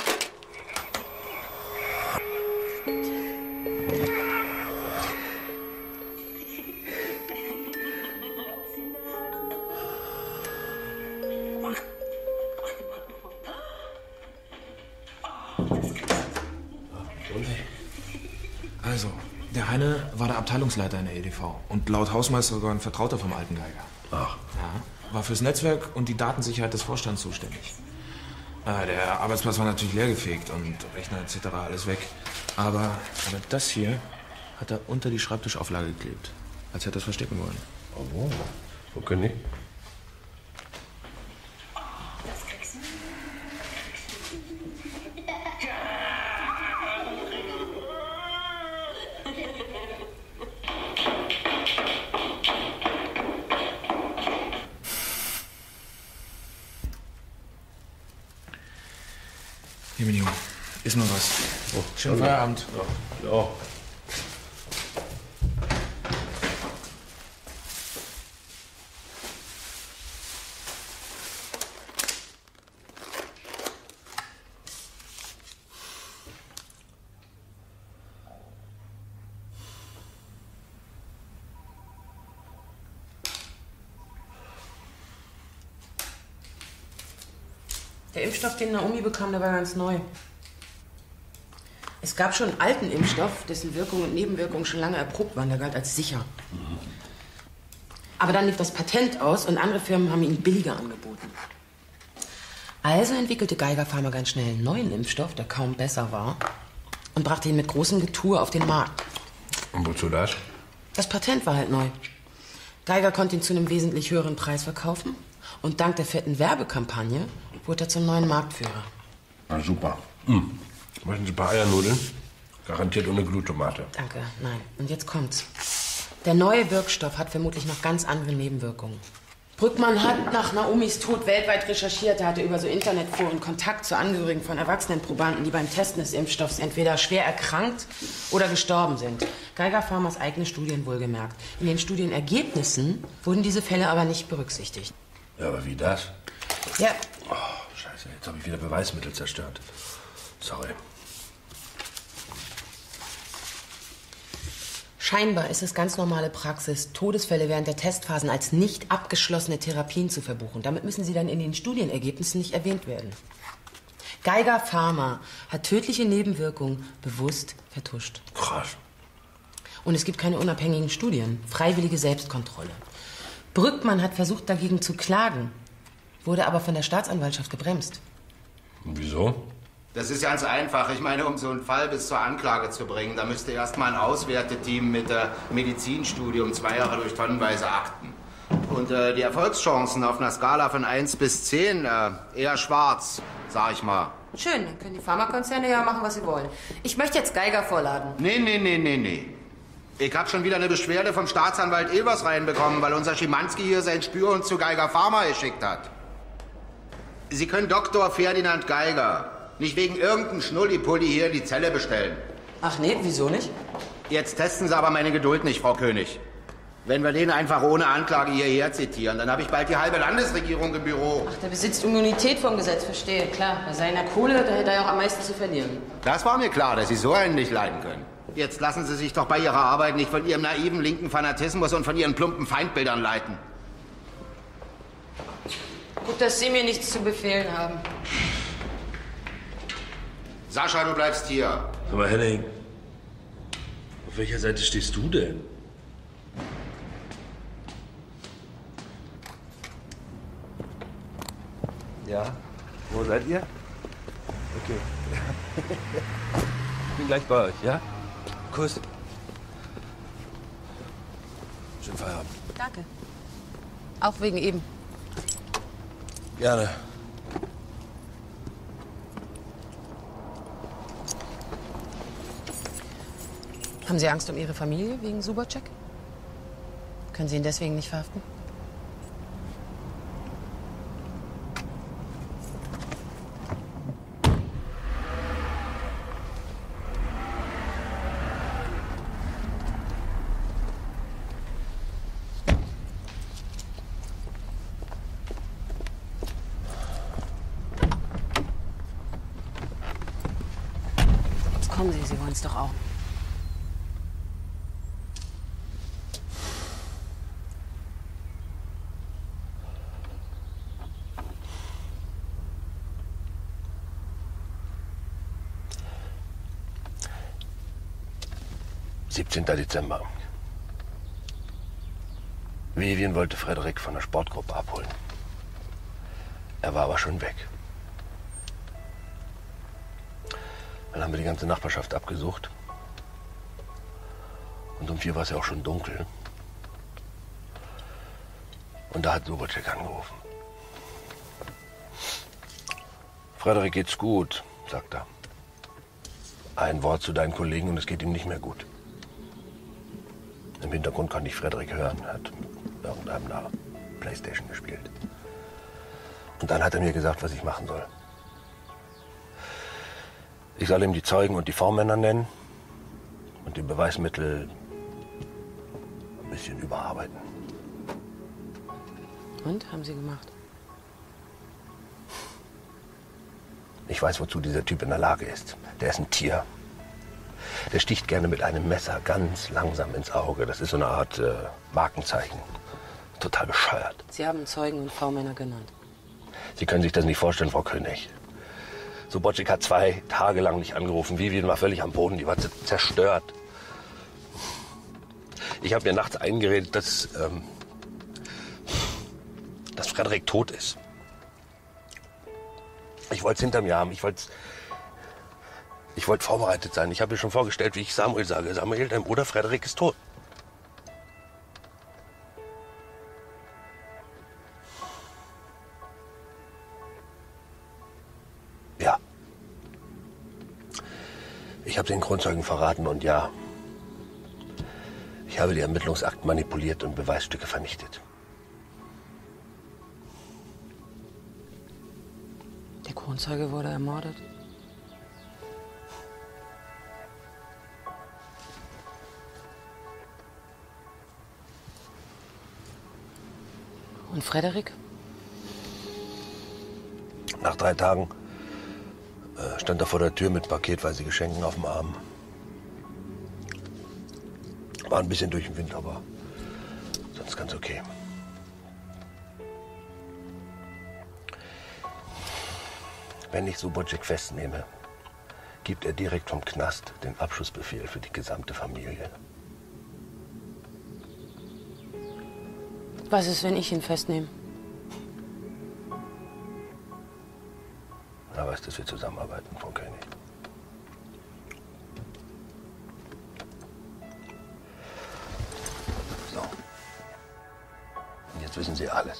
Also, der Heine war der Abteilungsleiter in der EDV und laut Hausmeister sogar ein Vertrauter vom alten Geiger. Ach. Ja, war fürs Netzwerk und die Datensicherheit des Vorstands zuständig. Der Arbeitsplatz war natürlich leergefegt und Rechner etc. alles weg. Aber das hier hat er unter die Schreibtischauflage geklebt, als hätte er es verstecken wollen. Oh, okay, nicht. Hier, mein Junge, iss mal was. Oh, schönen Feierabend. Ja. Ja. Der Impfstoff, den Naomi bekam, der war ganz neu. Es gab schon einen alten Impfstoff, dessen Wirkung und Nebenwirkungen schon lange erprobt waren. Der galt als sicher. Aber dann lief das Patent aus und andere Firmen haben ihn billiger angeboten. Also entwickelte Geiger Pharma ganz schnell einen neuen Impfstoff, der kaum besser war, und brachte ihn mit großem Getue auf den Markt. Und wozu das? Das Patent war halt neu. Geiger konnte ihn zu einem wesentlich höheren Preis verkaufen. Und dank der fetten Werbekampagne wurde er zum neuen Marktführer. Na super. Möchten Sie ein paar Eiernudeln? Garantiert ohne Gluttomate. Danke, nein. Und jetzt kommt's. Der neue Wirkstoff hat vermutlich noch ganz andere Nebenwirkungen. Brückmann hat nach Naomis Tod weltweit recherchiert. Er hatte über so Internetforen Kontakt zu Angehörigen von erwachsenen Probanden, die beim Testen des Impfstoffs entweder schwer erkrankt oder gestorben sind. Geiger Pharmas eigene Studien wohlgemerkt. In den Studienergebnissen wurden diese Fälle aber nicht berücksichtigt. Ja, aber wie das? Ja. Oh, scheiße, jetzt habe ich wieder Beweismittel zerstört. Sorry. Scheinbar ist es ganz normale Praxis, Todesfälle während der Testphasen als nicht abgeschlossene Therapien zu verbuchen. Damit müssen sie dann in den Studienergebnissen nicht erwähnt werden. Geiger Pharma hat tödliche Nebenwirkungen bewusst vertuscht. Krass. Und es gibt keine unabhängigen Studien, freiwillige Selbstkontrolle. Brückmann hat versucht, dagegen zu klagen, wurde aber von der Staatsanwaltschaft gebremst. Und wieso? Das ist ganz einfach. Ich meine, um so einen Fall bis zur Anklage zu bringen, da müsste erst mal ein Auswerteteam mit Medizinstudium 2 Jahre durch tonnenweise Akten. Und die Erfolgschancen auf einer Skala von 1 bis 10 eher schwarz, sag ich mal. Schön, dann können die Pharmakonzerne ja machen, was sie wollen. Ich möchte jetzt Geiger vorladen. Nee. Ich hab schon wieder eine Beschwerde vom Staatsanwalt Ilvers reinbekommen, weil unser Schimanski hier seinen Spürhund zu Geiger Pharma geschickt hat. Sie können Dr. Ferdinand Geiger nicht wegen irgendeinem Schnullipulli hier in die Zelle bestellen. Ach nee, wieso nicht? Jetzt testen Sie aber meine Geduld nicht, Frau König. Wenn wir den einfach ohne Anklage hierher zitieren, dann habe ich bald die halbe Landesregierung im Büro. Ach, der besitzt Immunität vom Gesetz, verstehe. Klar, bei seiner Kohle, da hätte er ja auch am meisten zu verlieren. Das war mir klar, dass Sie so einen nicht leiden können. Jetzt lassen Sie sich doch bei Ihrer Arbeit nicht von Ihrem naiven linken Fanatismus und von Ihren plumpen Feindbildern leiten. Gut, dass Sie mir nichts zu befehlen haben. Sascha, du bleibst hier. Sag mal, Henning, auf welcher Seite stehst du denn? Ja, wo seid ihr? Okay. Ich bin gleich bei euch, ja? Kuss. Schönen Feierabend. Danke. Auch wegen eben. Gerne. Haben Sie Angst um Ihre Familie wegen Suboček? Können Sie ihn deswegen nicht verhaften? Jetzt kommen Sie, Sie wollen es doch auch. Dezember. Vivian wollte Frederik von der Sportgruppe abholen. Er war aber schon weg. Dann haben wir die ganze Nachbarschaft abgesucht. Und um 4 war es ja auch schon dunkel. Und da hat Suboček angerufen. Frederik geht's gut, sagt er. Ein Wort zu deinen Kollegen und es geht ihm nicht mehr gut. Im Hintergrund konnte ich Frederik hören. Er hat mit irgendeinem da Playstation gespielt. Und dann hat er mir gesagt, was ich machen soll. Ich soll ihm die Zeugen und die V-Männer nennen und die Beweismittel ein bisschen überarbeiten. Und? Haben Sie gemacht? Ich weiß, wozu dieser Typ in der Lage ist. Der ist ein Tier. Der sticht gerne mit einem Messer ganz langsam ins Auge. Das ist so eine Art Markenzeichen. Total bescheuert. Sie haben Zeugen und V-Männer genannt. Sie können sich das nicht vorstellen, Frau König. Suboček hat 2 Tage lang nicht angerufen. Vivian war völlig am Boden, die war zerstört. Ich habe mir nachts eingeredet, dass Frederik tot ist. Ich wollte es hinter mir haben. Ich wollte vorbereitet sein. Ich habe mir schon vorgestellt, wie ich Samuel sage. Samuel, dein Bruder Frederik ist tot. Ja. Ich habe den Kronzeugen verraten und ja, ich habe die Ermittlungsakten manipuliert und Beweisstücke vernichtet. Der Kronzeuge wurde ermordet? Und Frederik? Nach 3 Tagen stand er vor der Tür mit paketweise Geschenken auf dem Arm. War ein bisschen durch den Wind, aber sonst ganz okay. Wenn ich Suboček festnehme, gibt er direkt vom Knast den Abschussbefehl für die gesamte Familie. Was ist, wenn ich ihn festnehme? Er weiß, dass wir zusammenarbeiten, Frau König. So. Und jetzt wissen Sie alles.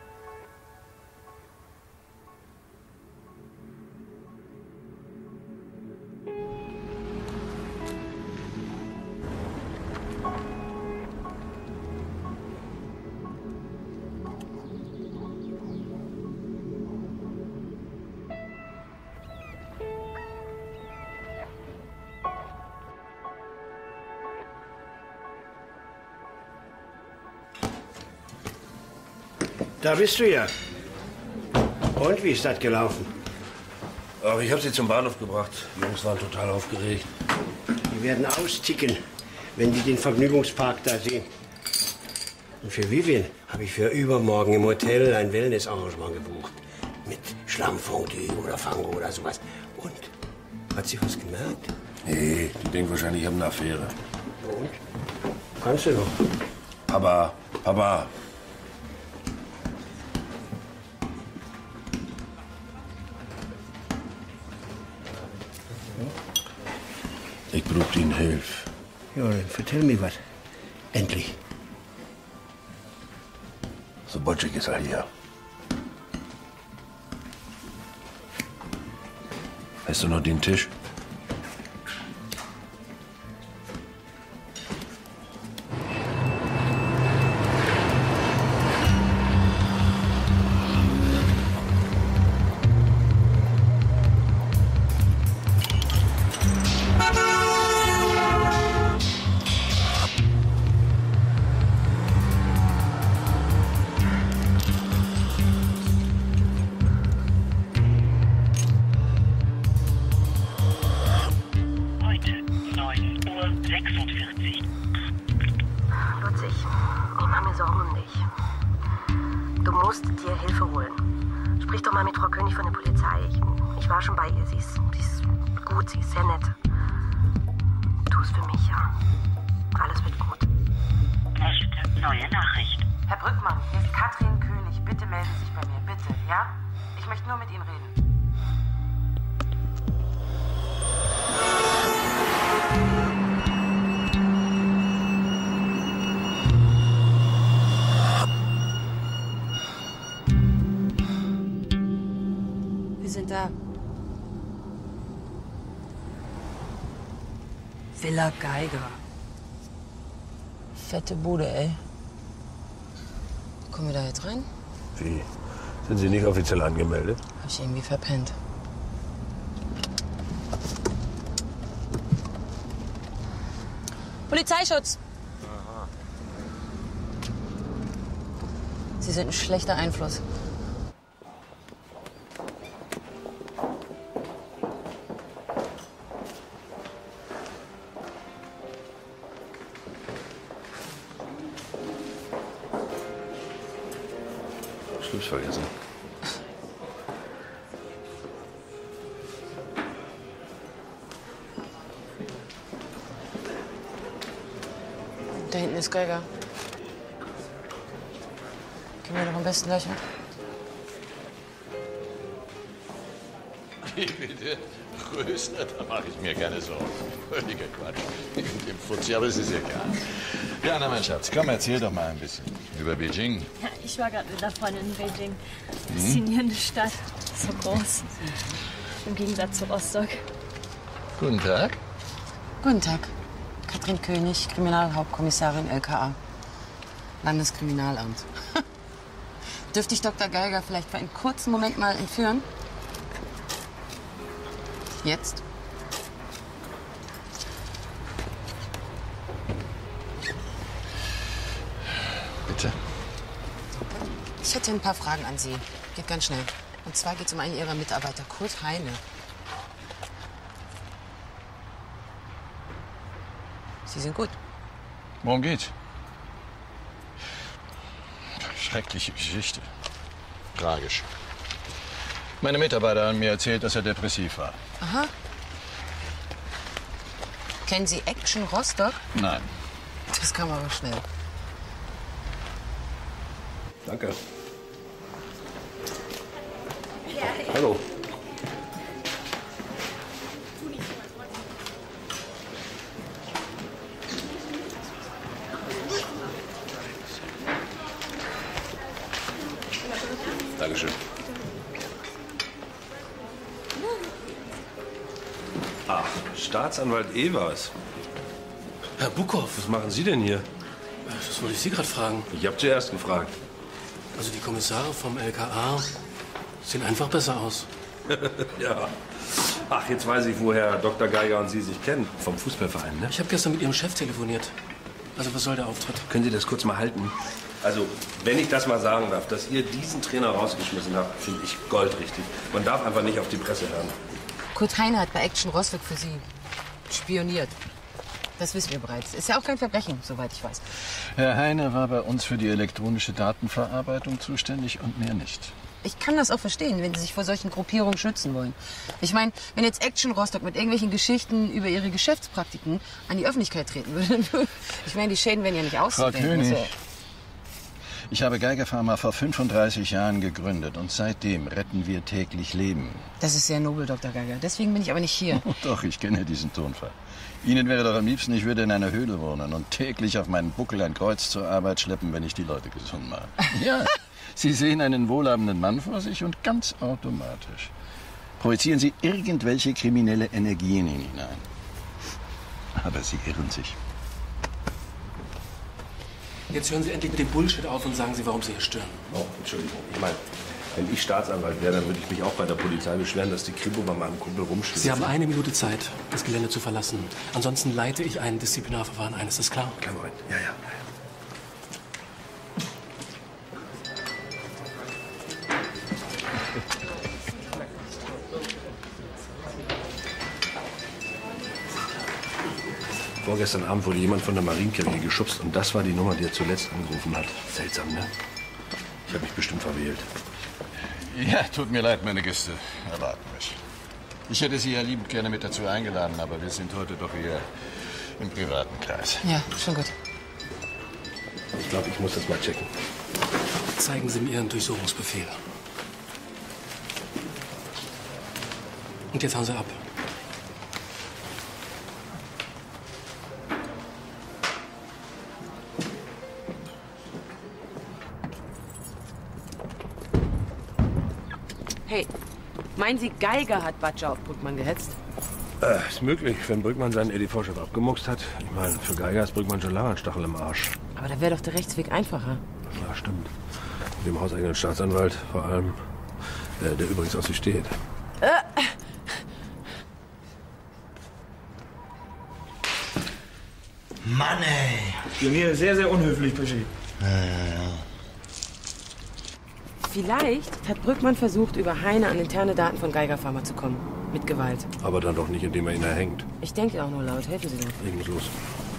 Da bist du ja. Und wie ist das gelaufen? Ach, ich habe sie zum Bahnhof gebracht. Die Jungs waren total aufgeregt. Die werden austicken, wenn die den Vergnügungspark da sehen. Und für Vivian habe ich für übermorgen im Hotel ein Wellness-Arrangement gebucht. Mit Schlammfondue oder Fango oder sowas. Und? Hat sie was gemerkt? Nee, die denkt wahrscheinlich, ich habe eine Affäre. Und? Kannst du doch. Papa. Ich brauche Ihnen Hilfe. Ja, dann vertell mir was. Endlich. Suboček ist halt hier. Weißt du noch den Tisch? Villa Geiger. Fette Bude, ey. Kommen wir da jetzt rein? Wie? Sind Sie nicht offiziell angemeldet? Hab ich irgendwie verpennt. Polizeischutz! Aha. Sie sind ein schlechter Einfluss. Schlips vergessen. Da hinten ist Geiger. Gehen wir doch am besten gleich mit. Wie bitte? Größer, da mache ich mir keine Sorgen. Völliger Quatsch. Mit dem Fuzzi, aber es ist egal. Ja, na mein Schatz, komm, erzähl doch mal ein bisschen über Beijing. Ja, ich war gerade mit einer Freundin in Beijing. Faszinierende Stadt, so groß. Im Gegensatz zu Rostock. Guten Tag. Guten Tag. Katrin König, Kriminalhauptkommissarin LKA. Landeskriminalamt. Dürfte ich Dr. Geiger vielleicht für einen kurzen Moment mal entführen? Jetzt? Bitte? Ich hätte ein paar Fragen an Sie. Geht ganz schnell. Und zwar geht es um einen Ihrer Mitarbeiter, Kurt Heine. Sie sind gut. Worum geht's? Schreckliche Geschichte. Tragisch. Meine Mitarbeiter haben mir erzählt, dass er depressiv war. Aha. Kennen Sie Action Rostock? Nein. Das kam aber schnell. Danke. Hallo. Dankeschön. Ach, Staatsanwalt Evers. Herr Buckhoff. Was machen Sie denn hier? Das wollte ich Sie gerade fragen. Ich habe zuerst gefragt. Also die Kommissare vom LKA sehen einfach besser aus. Ja. Ach, jetzt weiß ich, woher Dr. Geiger und Sie sich kennen. Vom Fußballverein, ne? Ich habe gestern mit Ihrem Chef telefoniert. Also was soll der Auftritt? Können Sie das kurz mal halten? Also, wenn ich das mal sagen darf, dass ihr diesen Trainer rausgeschmissen habt, finde ich goldrichtig. Man darf einfach nicht auf die Presse hören. Kurt Heine hat bei Action Rostock für Sie spioniert. Das wissen wir bereits. Ist ja auch kein Verbrechen, soweit ich weiß. Herr Heine war bei uns für die elektronische Datenverarbeitung zuständig und mehr nicht. Ich kann das auch verstehen, wenn Sie sich vor solchen Gruppierungen schützen wollen. Ich meine, wenn jetzt Action Rostock mit irgendwelchen Geschichten über ihre Geschäftspraktiken an die Öffentlichkeit treten würde, ich meine, die Schäden wären ja nicht Frau auszudenken. König, Also, ich habe Geiger Pharma vor 35 Jahren gegründet und seitdem retten wir täglich Leben. das ist sehr nobel, Dr. Geiger. Deswegen bin ich aber nicht hier. Doch, ich kenne diesen Tonfall. Ihnen wäre doch am liebsten, ich würde in einer Höhle wohnen und täglich auf meinen Buckel ein Kreuz zur Arbeit schleppen, wenn ich die Leute gesund mache. Ja, Sie sehen einen wohlhabenden Mann vor sich und ganz automatisch projizieren Sie irgendwelche kriminelle Energien in ihn hinein. Aber Sie irren sich. Jetzt hören Sie endlich mit dem Bullshit auf und sagen Sie, warum Sie hier stören. Oh, Entschuldigung. Ich meine, wenn ich Staatsanwalt wäre, dann würde ich mich auch bei der Polizei beschweren, dass die Kripo bei meinem Kumpel rumsteht. Sie haben 1 Minute Zeit, das Gelände zu verlassen. Ansonsten leite ich ein Disziplinarverfahren ein. Ist das klar? Klar, Moment. Ja. Vorgestern Abend wurde jemand von der Marienkirche geschubst und das war die Nummer, die er zuletzt angerufen hat. Seltsam, ne? Ich habe mich bestimmt verwählt. Ja, tut mir leid, meine Gäste erwarten mich. Ich hätte Sie ja liebend gerne mit dazu eingeladen, aber wir sind heute doch eher im privaten Kreis. Ja, schon gut. Ich glaube, ich muss das mal checken. Zeigen Sie mir Ihren Durchsuchungsbefehl. Und jetzt hauen Sie ab. Hey, meinen Sie, Geiger hat Batscher auf Brückmann gehetzt? Ist möglich, wenn Brückmann seinen EDV-Chef abgemuxt hat. Ich meine, für Geiger ist Brückmann schon lange ein Stachel im Arsch. Aber da wäre doch der Rechtsweg einfacher. Ja, stimmt. Mit dem hauseigenen Staatsanwalt vor allem, der übrigens auf Sie steht. Mann, ey. Spionier, sehr, sehr unhöflich, Pesci. Ja. Vielleicht hat Brückmann versucht, über Heine an interne Daten von Geiger Pharma zu kommen. Mit Gewalt. Aber dann doch nicht, indem er ihn erhängt. Ich denke auch nur laut. Helfen Sie doch. Ich muss los.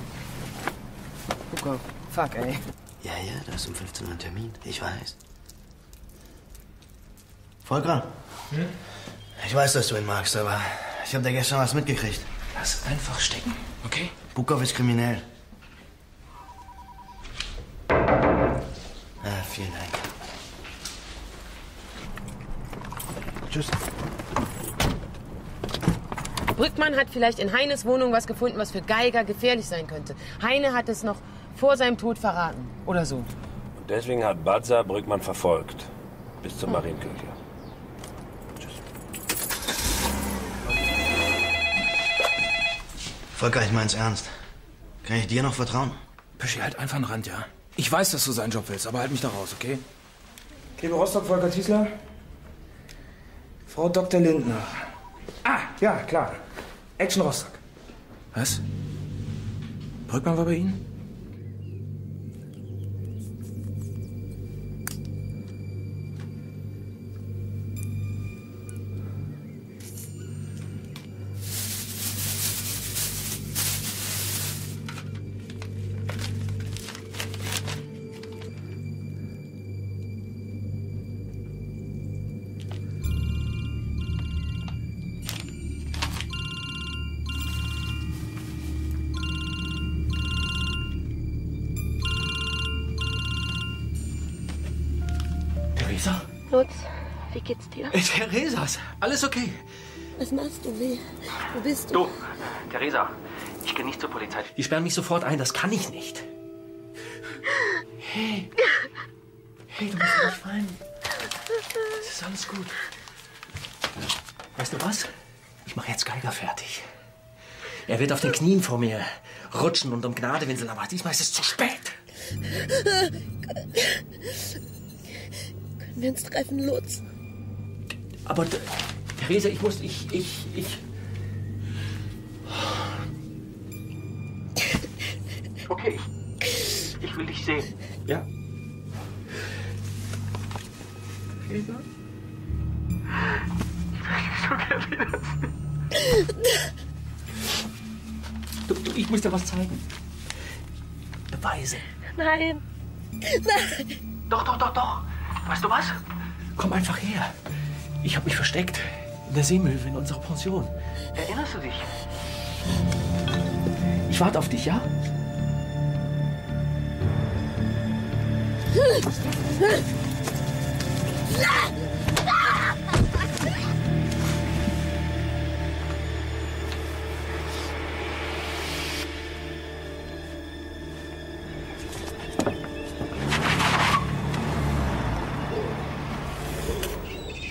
Hugo, fuck, ey. Ja, da ist um 15 Uhr ein Termin. Ich weiß. Volker? Ich weiß, dass du ihn magst, aber ich habe da gestern was mitgekriegt. Lass einfach stecken, okay? Bukow ist kriminell. Vielen Dank. Tschüss. Brückmann hat vielleicht in Heines Wohnung was gefunden, was für Geiger gefährlich sein könnte. Heine hat es noch vor seinem Tod verraten. Oder so. Und deswegen hat Badza Brückmann verfolgt. Bis zur Marienkirche. Volker, ich mein's ernst. Kann ich dir noch vertrauen? Pesci, halt einfach einen Rand, ja? Ich weiß, dass du seinen Job willst, aber halt mich da raus, okay? Liebe Rostock, Volker Tiesler. Frau Dr. Lindner. Ah, ja, klar. Action Rostock. Was? Brückmann war bei Ihnen? Theresa? Lutz, wie geht's dir? Theresas, alles okay. Was machst du? Wo bist du? Du, Theresa, ich gehe nicht zur Polizei. Die sperren mich sofort ein, das kann ich nicht. Hey, du musst nicht weinen. Es ist alles gut. Weißt du was? Ich mache jetzt Geiger fertig. Er wird auf den Knien vor mir rutschen und um Gnade winseln, aber diesmal ist es zu spät. Können wir uns treffen, Lutz? Aber, Theresa, ich muss... Okay, ich will dich sehen. Ja? Theresa? Ich will dich so gerne wiedersehen. Ich muss dir was zeigen. Beweise. Nein. Doch. Weißt du was? Komm einfach her. Ich habe mich versteckt. In der Seemöwe in unserer Pension. Erinnerst du dich? Ich warte auf dich, ja?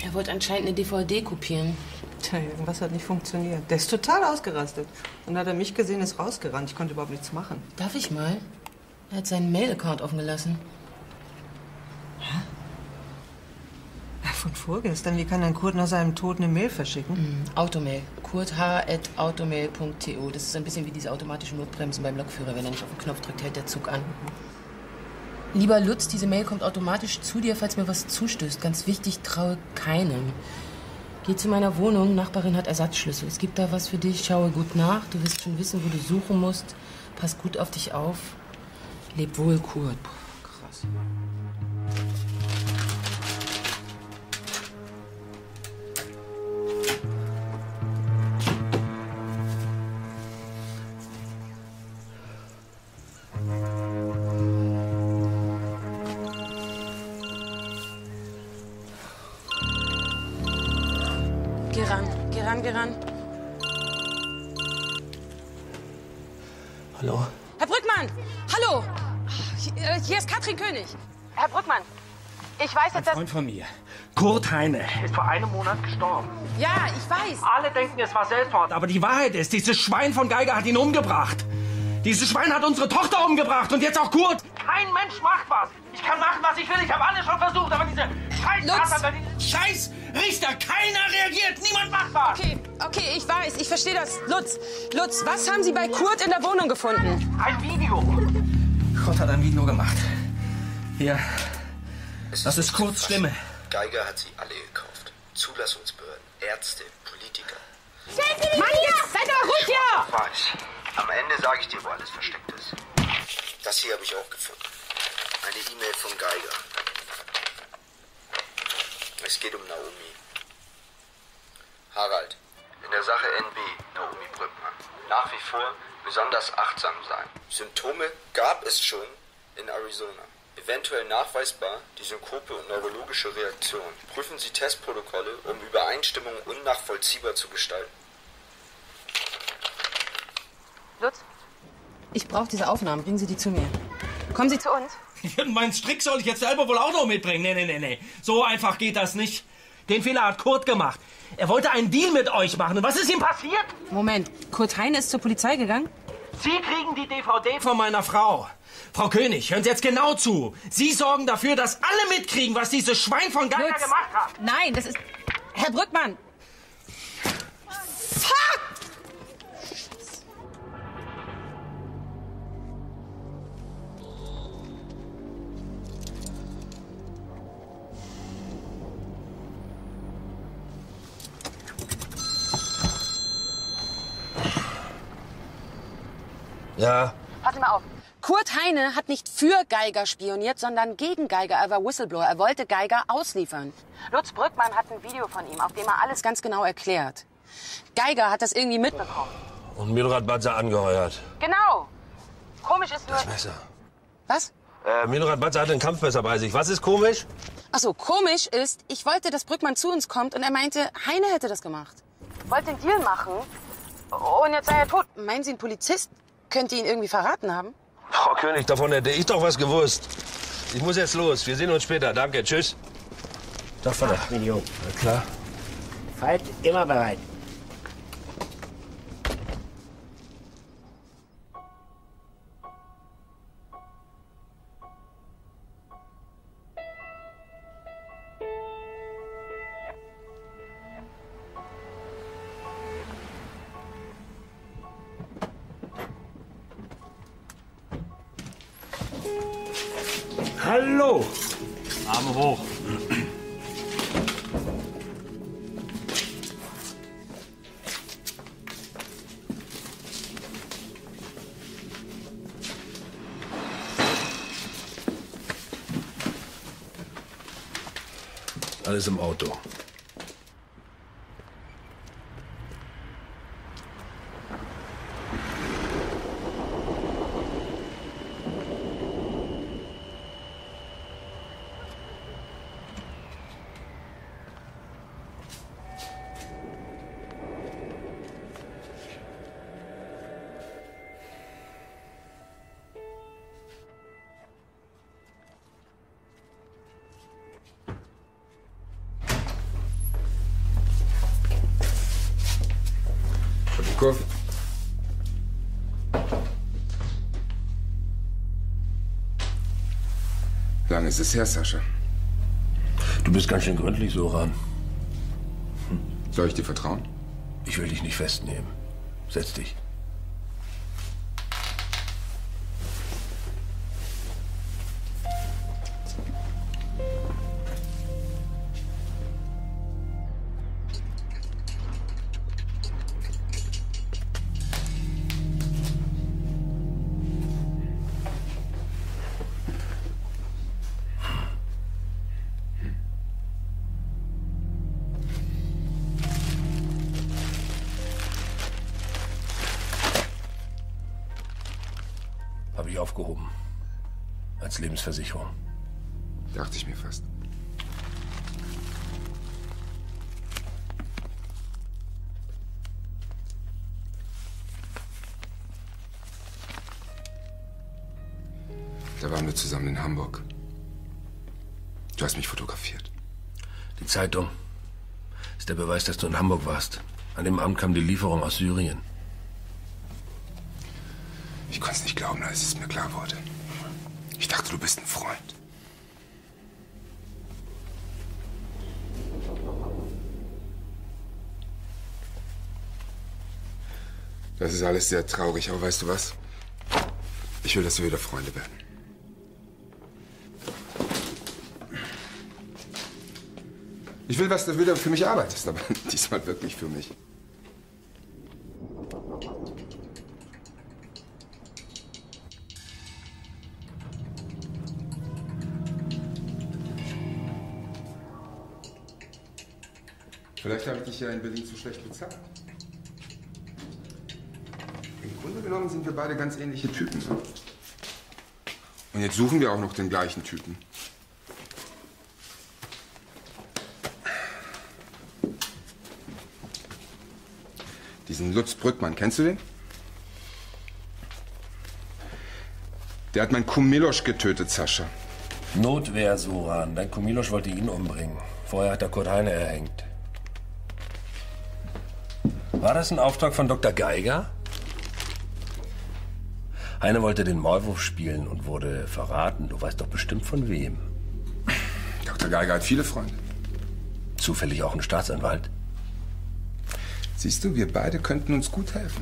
Er wollte anscheinend eine DVD kopieren. Tja, irgendwas hat nicht funktioniert. Der ist total ausgerastet. Und dann hat er mich gesehen, ist rausgerannt. Ich konnte überhaupt nichts machen. Darf ich mal? Er hat seinen Mail-Account offen gelassen. Ja, von vorgestern. Wie kann ein Kurt nach seinem Tod eine Mail verschicken? Automail. kurth@automail.to. Das ist ein bisschen wie diese automatischen Notbremsen beim Lokführer. Wenn er nicht auf den Knopf drückt, hält der Zug an. Lieber Lutz, diese Mail kommt automatisch zu dir, falls mir was zustößt. Ganz wichtig, traue keinem. Geh zu meiner Wohnung, Nachbarin hat Ersatzschlüssel. Es gibt da was für dich, schaue gut nach. Du wirst schon wissen, wo du suchen musst. Pass gut auf dich auf. Leb wohl, Kurt. Puh, krass. Geh ran. Hallo? Herr Brückmann! Hallo! Hier ist Katrin König. Herr Brückmann, ich weiß jetzt, dass... Freund von mir, Kurt Heine, ist vor einem Monat gestorben. Ja, ich weiß. Alle denken, es war Selbstmord. Aber die Wahrheit ist, dieses Schwein von Geiger hat ihn umgebracht. Dieses Schwein hat unsere Tochter umgebracht und jetzt auch Kurt. Kein Mensch macht was. Ich kann machen, was ich will. Ich habe alles schon versucht, aber diese Scheiß Richter, keiner reagiert. Niemand macht was. Okay, ich weiß. Ich verstehe das. Lutz, was haben Sie bei Kurt in der Wohnung gefunden? Ein Video. Kurt hat ein Video gemacht. Hier. Das ist Kurts Stimme. Geiger hat sie alle gekauft. Zulassungsbehörden, Ärzte, Politiker. Mann, jetzt seid doch ruhig hier! Ich weiß. Am Ende sage ich dir, wo alles versteckt ist. Das hier habe ich auch gefunden. Eine E-Mail von Geiger. Es geht um Naomi. Harald, in der Sache NB, Naomi Brückmann. Nach wie vor besonders achtsam sein. Symptome gab es schon in Arizona. Eventuell nachweisbar die Synkope und neurologische Reaktion. Prüfen Sie Testprotokolle, um Übereinstimmungen unnachvollziehbar zu gestalten. Lutz, ich brauche diese Aufnahmen. Bringen Sie die zu mir. Kommen Sie zu uns. Meinen Strick soll ich jetzt selber wohl auch noch mitbringen. Nee. So einfach geht das nicht. Den Fehler hat Kurt gemacht. Er wollte einen Deal mit euch machen. Und was ist ihm passiert? Moment, Kurt Heine ist zur Polizei gegangen? Sie kriegen die DVD von meiner Frau. Frau König, hören Sie jetzt genau zu. Sie sorgen dafür, dass alle mitkriegen, was dieses Schwein von Geiger gemacht hat. Nein, das ist... Herr Brückmann! Fuck! Ja. Pass mal auf. Kurt Heine hat nicht für Geiger spioniert, sondern gegen Geiger. Er war Whistleblower. Er wollte Geiger ausliefern. Lutz Brückmann hat ein Video von ihm, auf dem er alles ganz genau erklärt. Geiger hat das irgendwie mitbekommen. Und Milorad Batsa angeheuert. Genau. Komisch ist nur... Das Messer. Was? Milorad Batsa hat ein Kampfmesser bei sich. Was ist komisch? Ach so, komisch ist, ich wollte, dass Brückmann zu uns kommt und er meinte, Heine hätte das gemacht. Wollte den Deal machen und jetzt sei er tot. Meinen Sie, ein Polizist könnte ihn irgendwie verraten haben? Frau König, davon hätte ich doch was gewusst. Ich muss jetzt los. Wir sehen uns später. Danke. Tschüss. Doch, Vater. Mein Junge. Na klar. Veit, immer bereit. Hallo. Arme hoch. Alles im Auto. Kurve. Lange ist es her, Sascha. Du bist ganz schön gründlich, Soran. Soll ich dir vertrauen? Ich will dich nicht festnehmen. Setz dich. Habe ich aufgehoben. Als Lebensversicherung. Dachte ich mir fast. Da waren wir zusammen in Hamburg. Du hast mich fotografiert. Die Zeitung ist der Beweis, dass du in Hamburg warst. An dem Abend kam die Lieferung aus Syrien. Ich konnte es nicht glauben, als es mir klar wurde. Ich dachte, du bist ein Freund. Das ist alles sehr traurig, aber weißt du was? Ich will, dass wir wieder Freunde werden. Ich will, dass du wieder für mich arbeitest, aber diesmal wirklich für mich. Vielleicht habe ich dich ja in Berlin zu schlecht bezahlt. Im Grunde genommen sind wir beide ganz ähnliche Typen. Ne? Und jetzt suchen wir auch noch den gleichen Typen. Diesen Lutz Brückmann, kennst du den? Der hat meinen Kumilosch getötet, Sascha. Notwehr, Soran. Dein Kumilosch wollte ihn umbringen. Vorher hat er Kurt Heine erhängt. War das ein Auftrag von Dr. Geiger? Heine wollte den Maulwurf spielen und wurde verraten. Du weißt doch bestimmt von wem. Dr. Geiger hat viele Freunde. Zufällig auch ein Staatsanwalt? Siehst du, wir beide könnten uns gut helfen.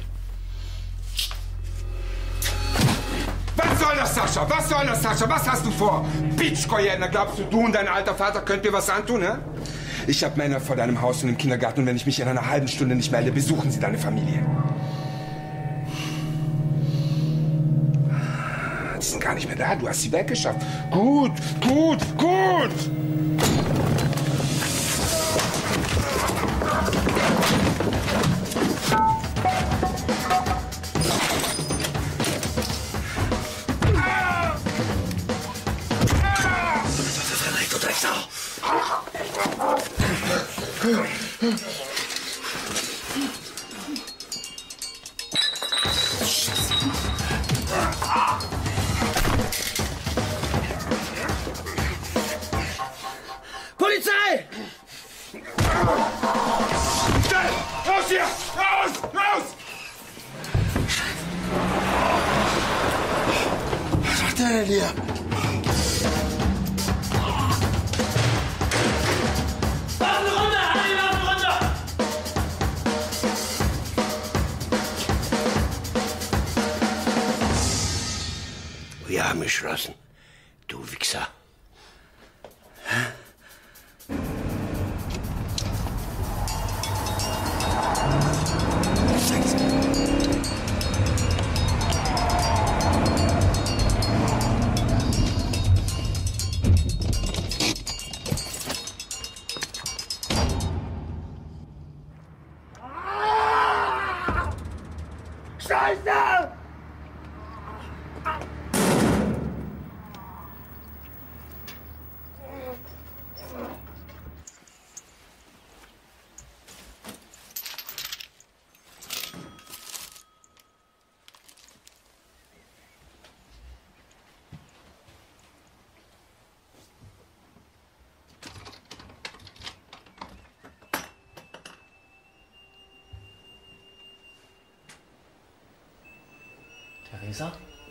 Was soll das, Sascha? Was soll das, Sascha? Was hast du vor? Bitchkoyena, glaubst du und dein alter Vater könnt dir was antun, hä? Ich habe Männer vor deinem Haus und im Kindergarten und wenn ich mich in einer halben Stunde nicht melde, besuchen sie deine Familie. Die sind gar nicht mehr da, du hast sie weggeschafft. Gut, gut, gut! Polizei! Schnell! Raus hier! Raus! Raus! Was macht der denn hier? Waffen runter! Alle Waffen runter! Wir haben geschlossen. Du Wichser. Scheiße! Theresa?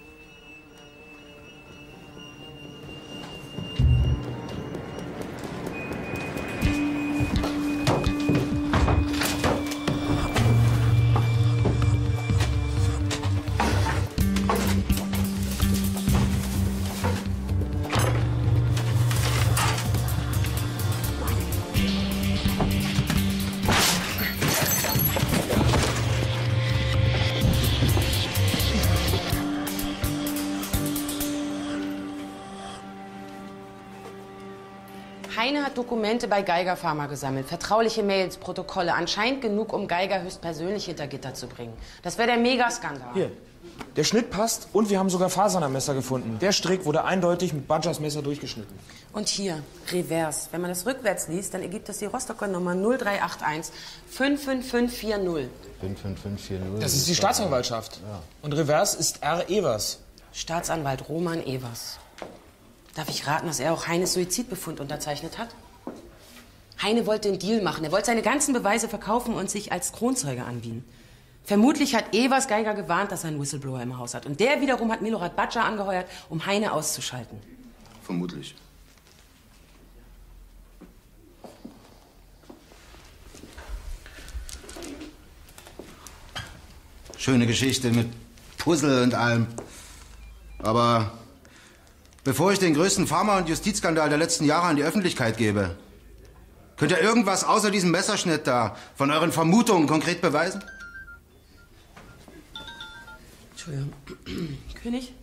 Heine hat Dokumente bei Geiger Pharma gesammelt. Vertrauliche Mails, Protokolle. Anscheinend genug, um Geiger höchstpersönlich hinter Gitter zu bringen. Das wäre der Megaskandal. Hier. Der Schnitt passt und wir haben sogar Fasern am Messer gefunden. Der Strick wurde eindeutig mit Badgers Messer durchgeschnitten. Und hier, Revers. Wenn man das rückwärts liest, dann ergibt das die Rostocker Nummer 0381 55540. 55540. Das ist die Staatsanwaltschaft. Ja. Und Revers ist R. Evers. Staatsanwalt Roman Evers. Darf ich raten, dass er auch Heines Suizidbefund unterzeichnet hat? Heine wollte einen Deal machen. Er wollte seine ganzen Beweise verkaufen und sich als Kronzeuge anbieten. Vermutlich hat Evers Geiger gewarnt, dass er einen Whistleblower im Haus hat. Und der wiederum hat Milorad Badger angeheuert, um Heine auszuschalten. Vermutlich. Schöne Geschichte mit Puzzle und allem. Aber bevor ich den größten Pharma- und Justizskandal der letzten Jahre an die Öffentlichkeit gebe, könnt ihr irgendwas außer diesem Messerschnitt da von euren Vermutungen konkret beweisen? Entschuldigung. König?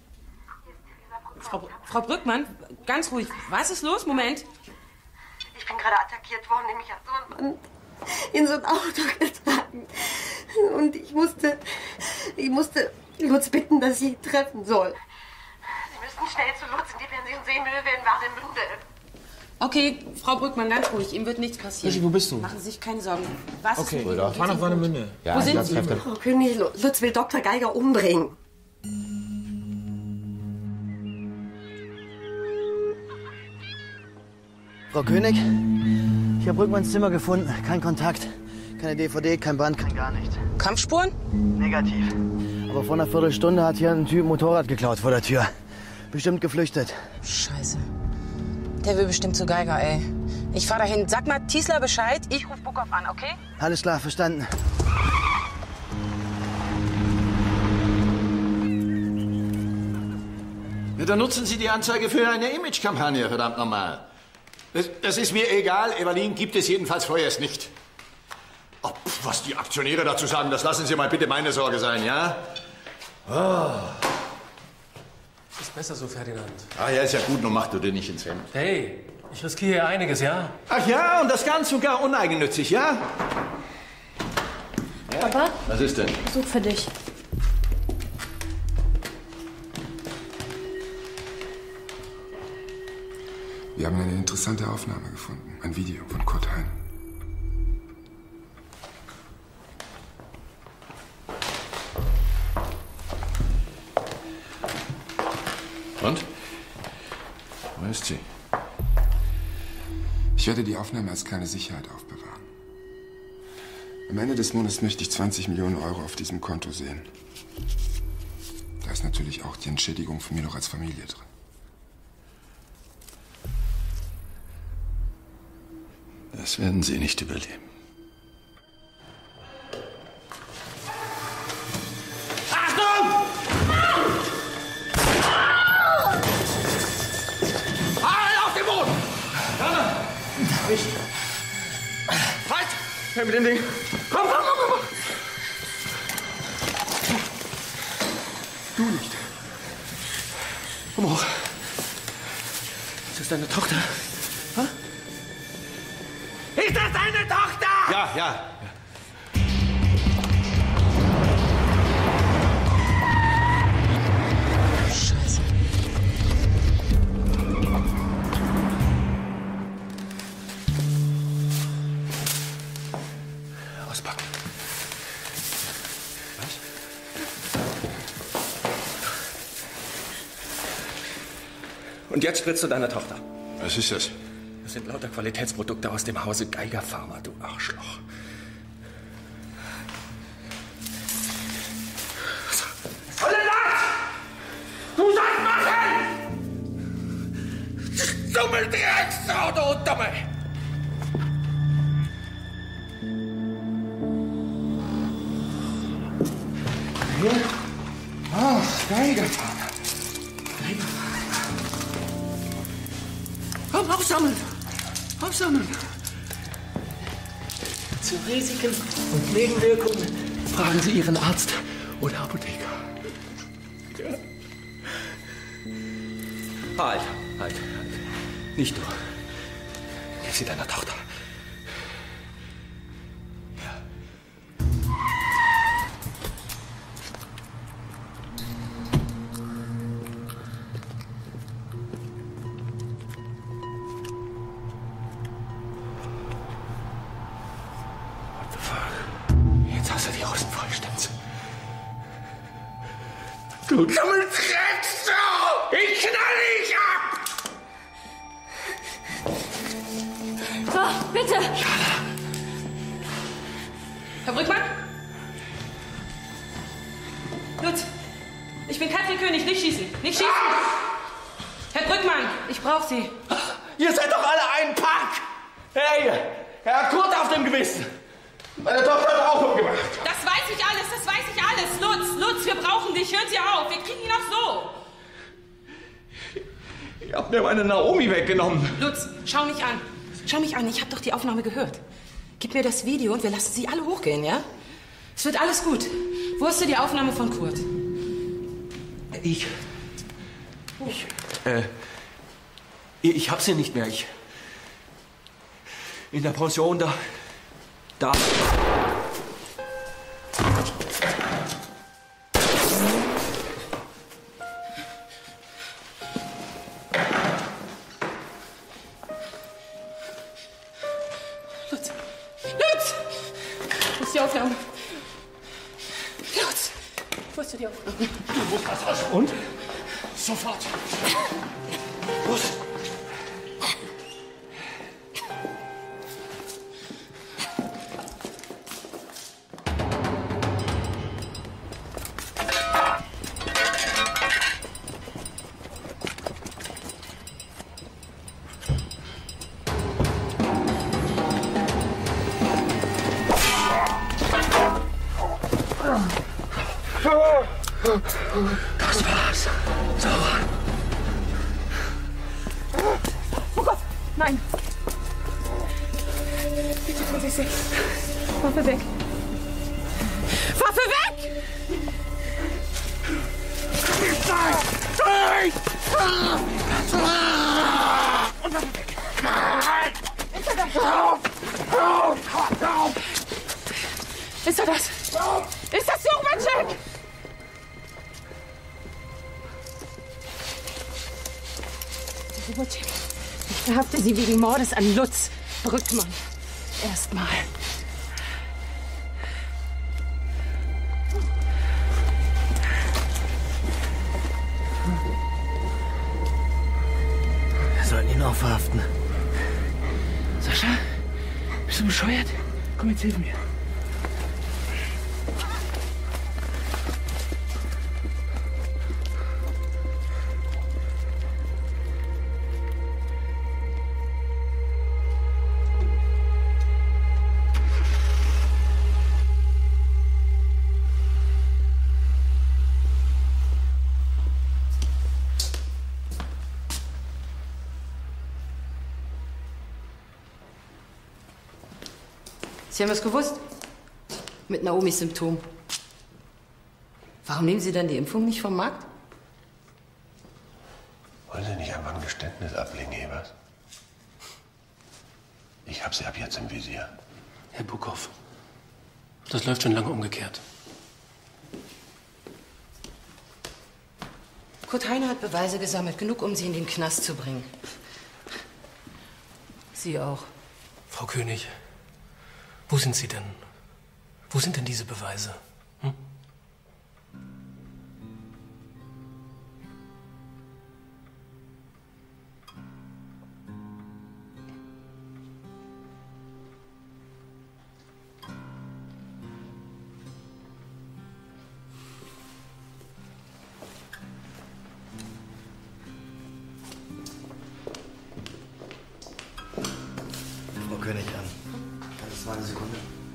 Frau Brückmann, ganz ruhig. Was ist los? Moment. Ich bin gerade attackiert worden, nämlich hat so ein Mann in so ein Auto getragen. Und ich musste Lutz bitten, dass ich ihn treffen soll. Sie müssen schnell zu Lutz in die Pension Seemühle in Warnemünde. Okay, Frau Brückmann, ganz ruhig. Ihm wird nichts passieren. Michi, wo bist du? Machen Sie sich keine Sorgen. Was Okay, ist mit Ihnen? fahr nach Warnemünde. Ja, wo sind Sie? Frau König, Lutz will Dr. Geiger umbringen. Frau König, ich habe Brückmanns Zimmer gefunden. Kein Kontakt, keine DVD, kein Band, kein gar nichts. Kampfspuren? Negativ. Aber vor einer Viertelstunde hat hier ein Typ ein Motorrad geklaut vor der Tür. Bestimmt geflüchtet. Scheiße. Der will bestimmt zu Geiger, ey. Ich fahr dahin. Sag mal Tiesler Bescheid. Ich ruf Buckhoff an, okay? Alles klar, verstanden. Ja, dann nutzen Sie die Anzeige für eine Imagekampagne, verdammt nochmal. Das ist mir egal. Evalin gibt es jedenfalls vorerst nicht. Oh, was die Aktionäre dazu sagen, das lassen Sie mal bitte meine Sorge sein, ja? Oh. Ist besser so, Ferdinand. Ah ja, ist ja gut, nur mach du dir nicht ins Hemd. Hey, ich riskiere hier einiges, ja? Ach ja, und das ganz und gar uneigennützig, ja? Papa? Was ist denn? Besuch für dich. Wir haben eine interessante Aufnahme gefunden. Ein Video von Kurt Hein. Und? Wo ist sie? Ich werde die Aufnahme als kleine Sicherheit aufbewahren. Am Ende des Monats möchte ich 20 Millionen Euro auf diesem Konto sehen. Da ist natürlich auch die Entschädigung von mir noch als Familie drin. Das werden Sie nicht überleben. Achtung! Auf den Boden! Erwischt. Halt! Hey, mit dem Ding. Komm! Du nicht. Komm hoch. Ist das deine Tochter? Ha? Ist das deine Tochter? Ja. Scheiße. Auspacken. Was? Und jetzt spritzt du deiner Tochter. Was ist das? Das sind lauter Qualitätsprodukte aus dem Hause Geiger Pharma, du Arschloch. Soldat! dumme Drecksau, du Dumme! Hier? Ach, Geigerfahrer. Komm, aufsammeln! Aufsammeln! Zu Risiken und Nebenwirkungen fragen Sie Ihren Arzt oder Apotheker. Ja. Halt. Nicht du. Gib sie deiner Tochter. Jetzt hast du die Hosen voll, stimmt's? Du dumme Drecksau! Ich knall dich ab! So, bitte! Herr Brückmann? Lutz, ich bin Katrin König, nicht schießen! Nicht schießen! Herr Brückmann, ich brauche Sie. Ihr seid doch alle ein Pack! Hey, er hat Kurt auf dem Gewissen. Meine Tochter hat auch umgebracht. Das weiß ich alles, das weiß ich alles. Lutz, wir brauchen dich. Hören Sie auf, wir kriegen ihn auch so. Ihr habt mir meine Naomi weggenommen. Lutz, schau mich an. Schau mich an, ich habe doch die Aufnahme gehört. Gib mir das Video und wir lassen sie alle hochgehen, ja? Es wird alles gut. Wo hast du die Aufnahme von Kurt? Ich hab sie nicht mehr. In der Pension da. Lutz! Wo ist die Aufnahme? Lutz! Wo ist die Aufnahme? Du musst das raus. Und? Sofort. Los. Das war's. So. Oh Gott, nein. Bitte vorsichtig. Waffe weg. Waffe weg! Nein! Und Waffe weg. Nein! Ist er das? Ist er das? Ist das Suchmannschick? Suchmannschick. Ich verhafte Sie wegen Mordes an Lutz Brückmann. Erstmal. Wir sollten ihn auch verhaften. Sascha? Bist du bescheuert? Komm, jetzt hilf mir. Sie haben es gewusst? Mit Naomis Symptom. Warum nehmen Sie dann die Impfung nicht vom Markt? Wollen Sie nicht einfach ein Geständnis ablegen, Ebers? Ich habe Sie ab jetzt im Visier. Herr Buckhoff, das läuft schon lange umgekehrt. Kurt Heine hat Beweise gesammelt, genug, um Sie in den Knast zu bringen. Sie auch. Frau König, wo sind Sie denn? Wo sind denn diese Beweise? Hm? König an. Das war eine Sekunde.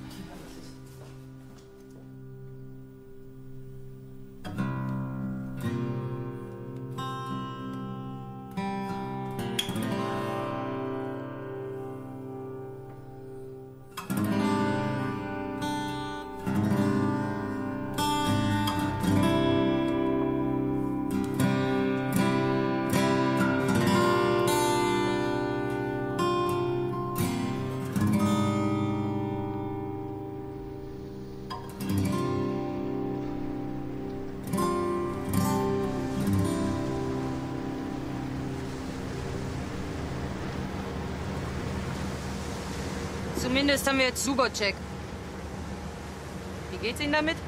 Zumindest haben wir jetzt Suboček. Wie geht's Ihnen damit?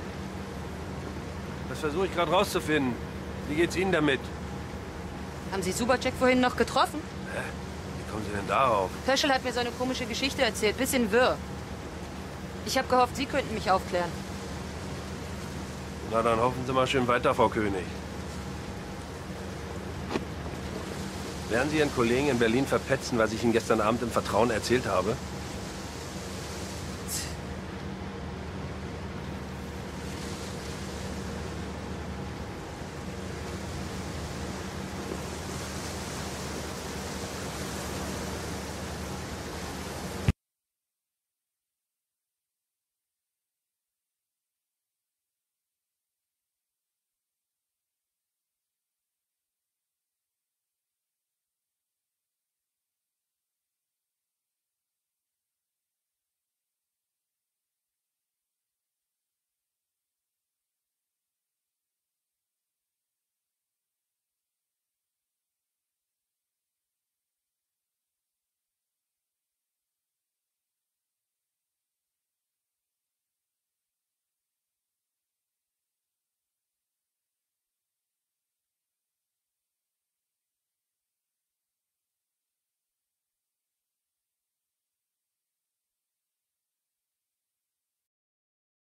Das versuche ich gerade rauszufinden. Wie geht's Ihnen damit? Haben Sie Suboček vorhin noch getroffen? Hä? Wie kommen Sie denn darauf? Köschel hat mir so eine komische Geschichte erzählt, bisschen wirr. Ich habe gehofft, Sie könnten mich aufklären. Na, dann hoffen Sie mal schön weiter, Frau König. Werden Sie Ihren Kollegen in Berlin verpetzen, was ich Ihnen gestern Abend im Vertrauen erzählt habe?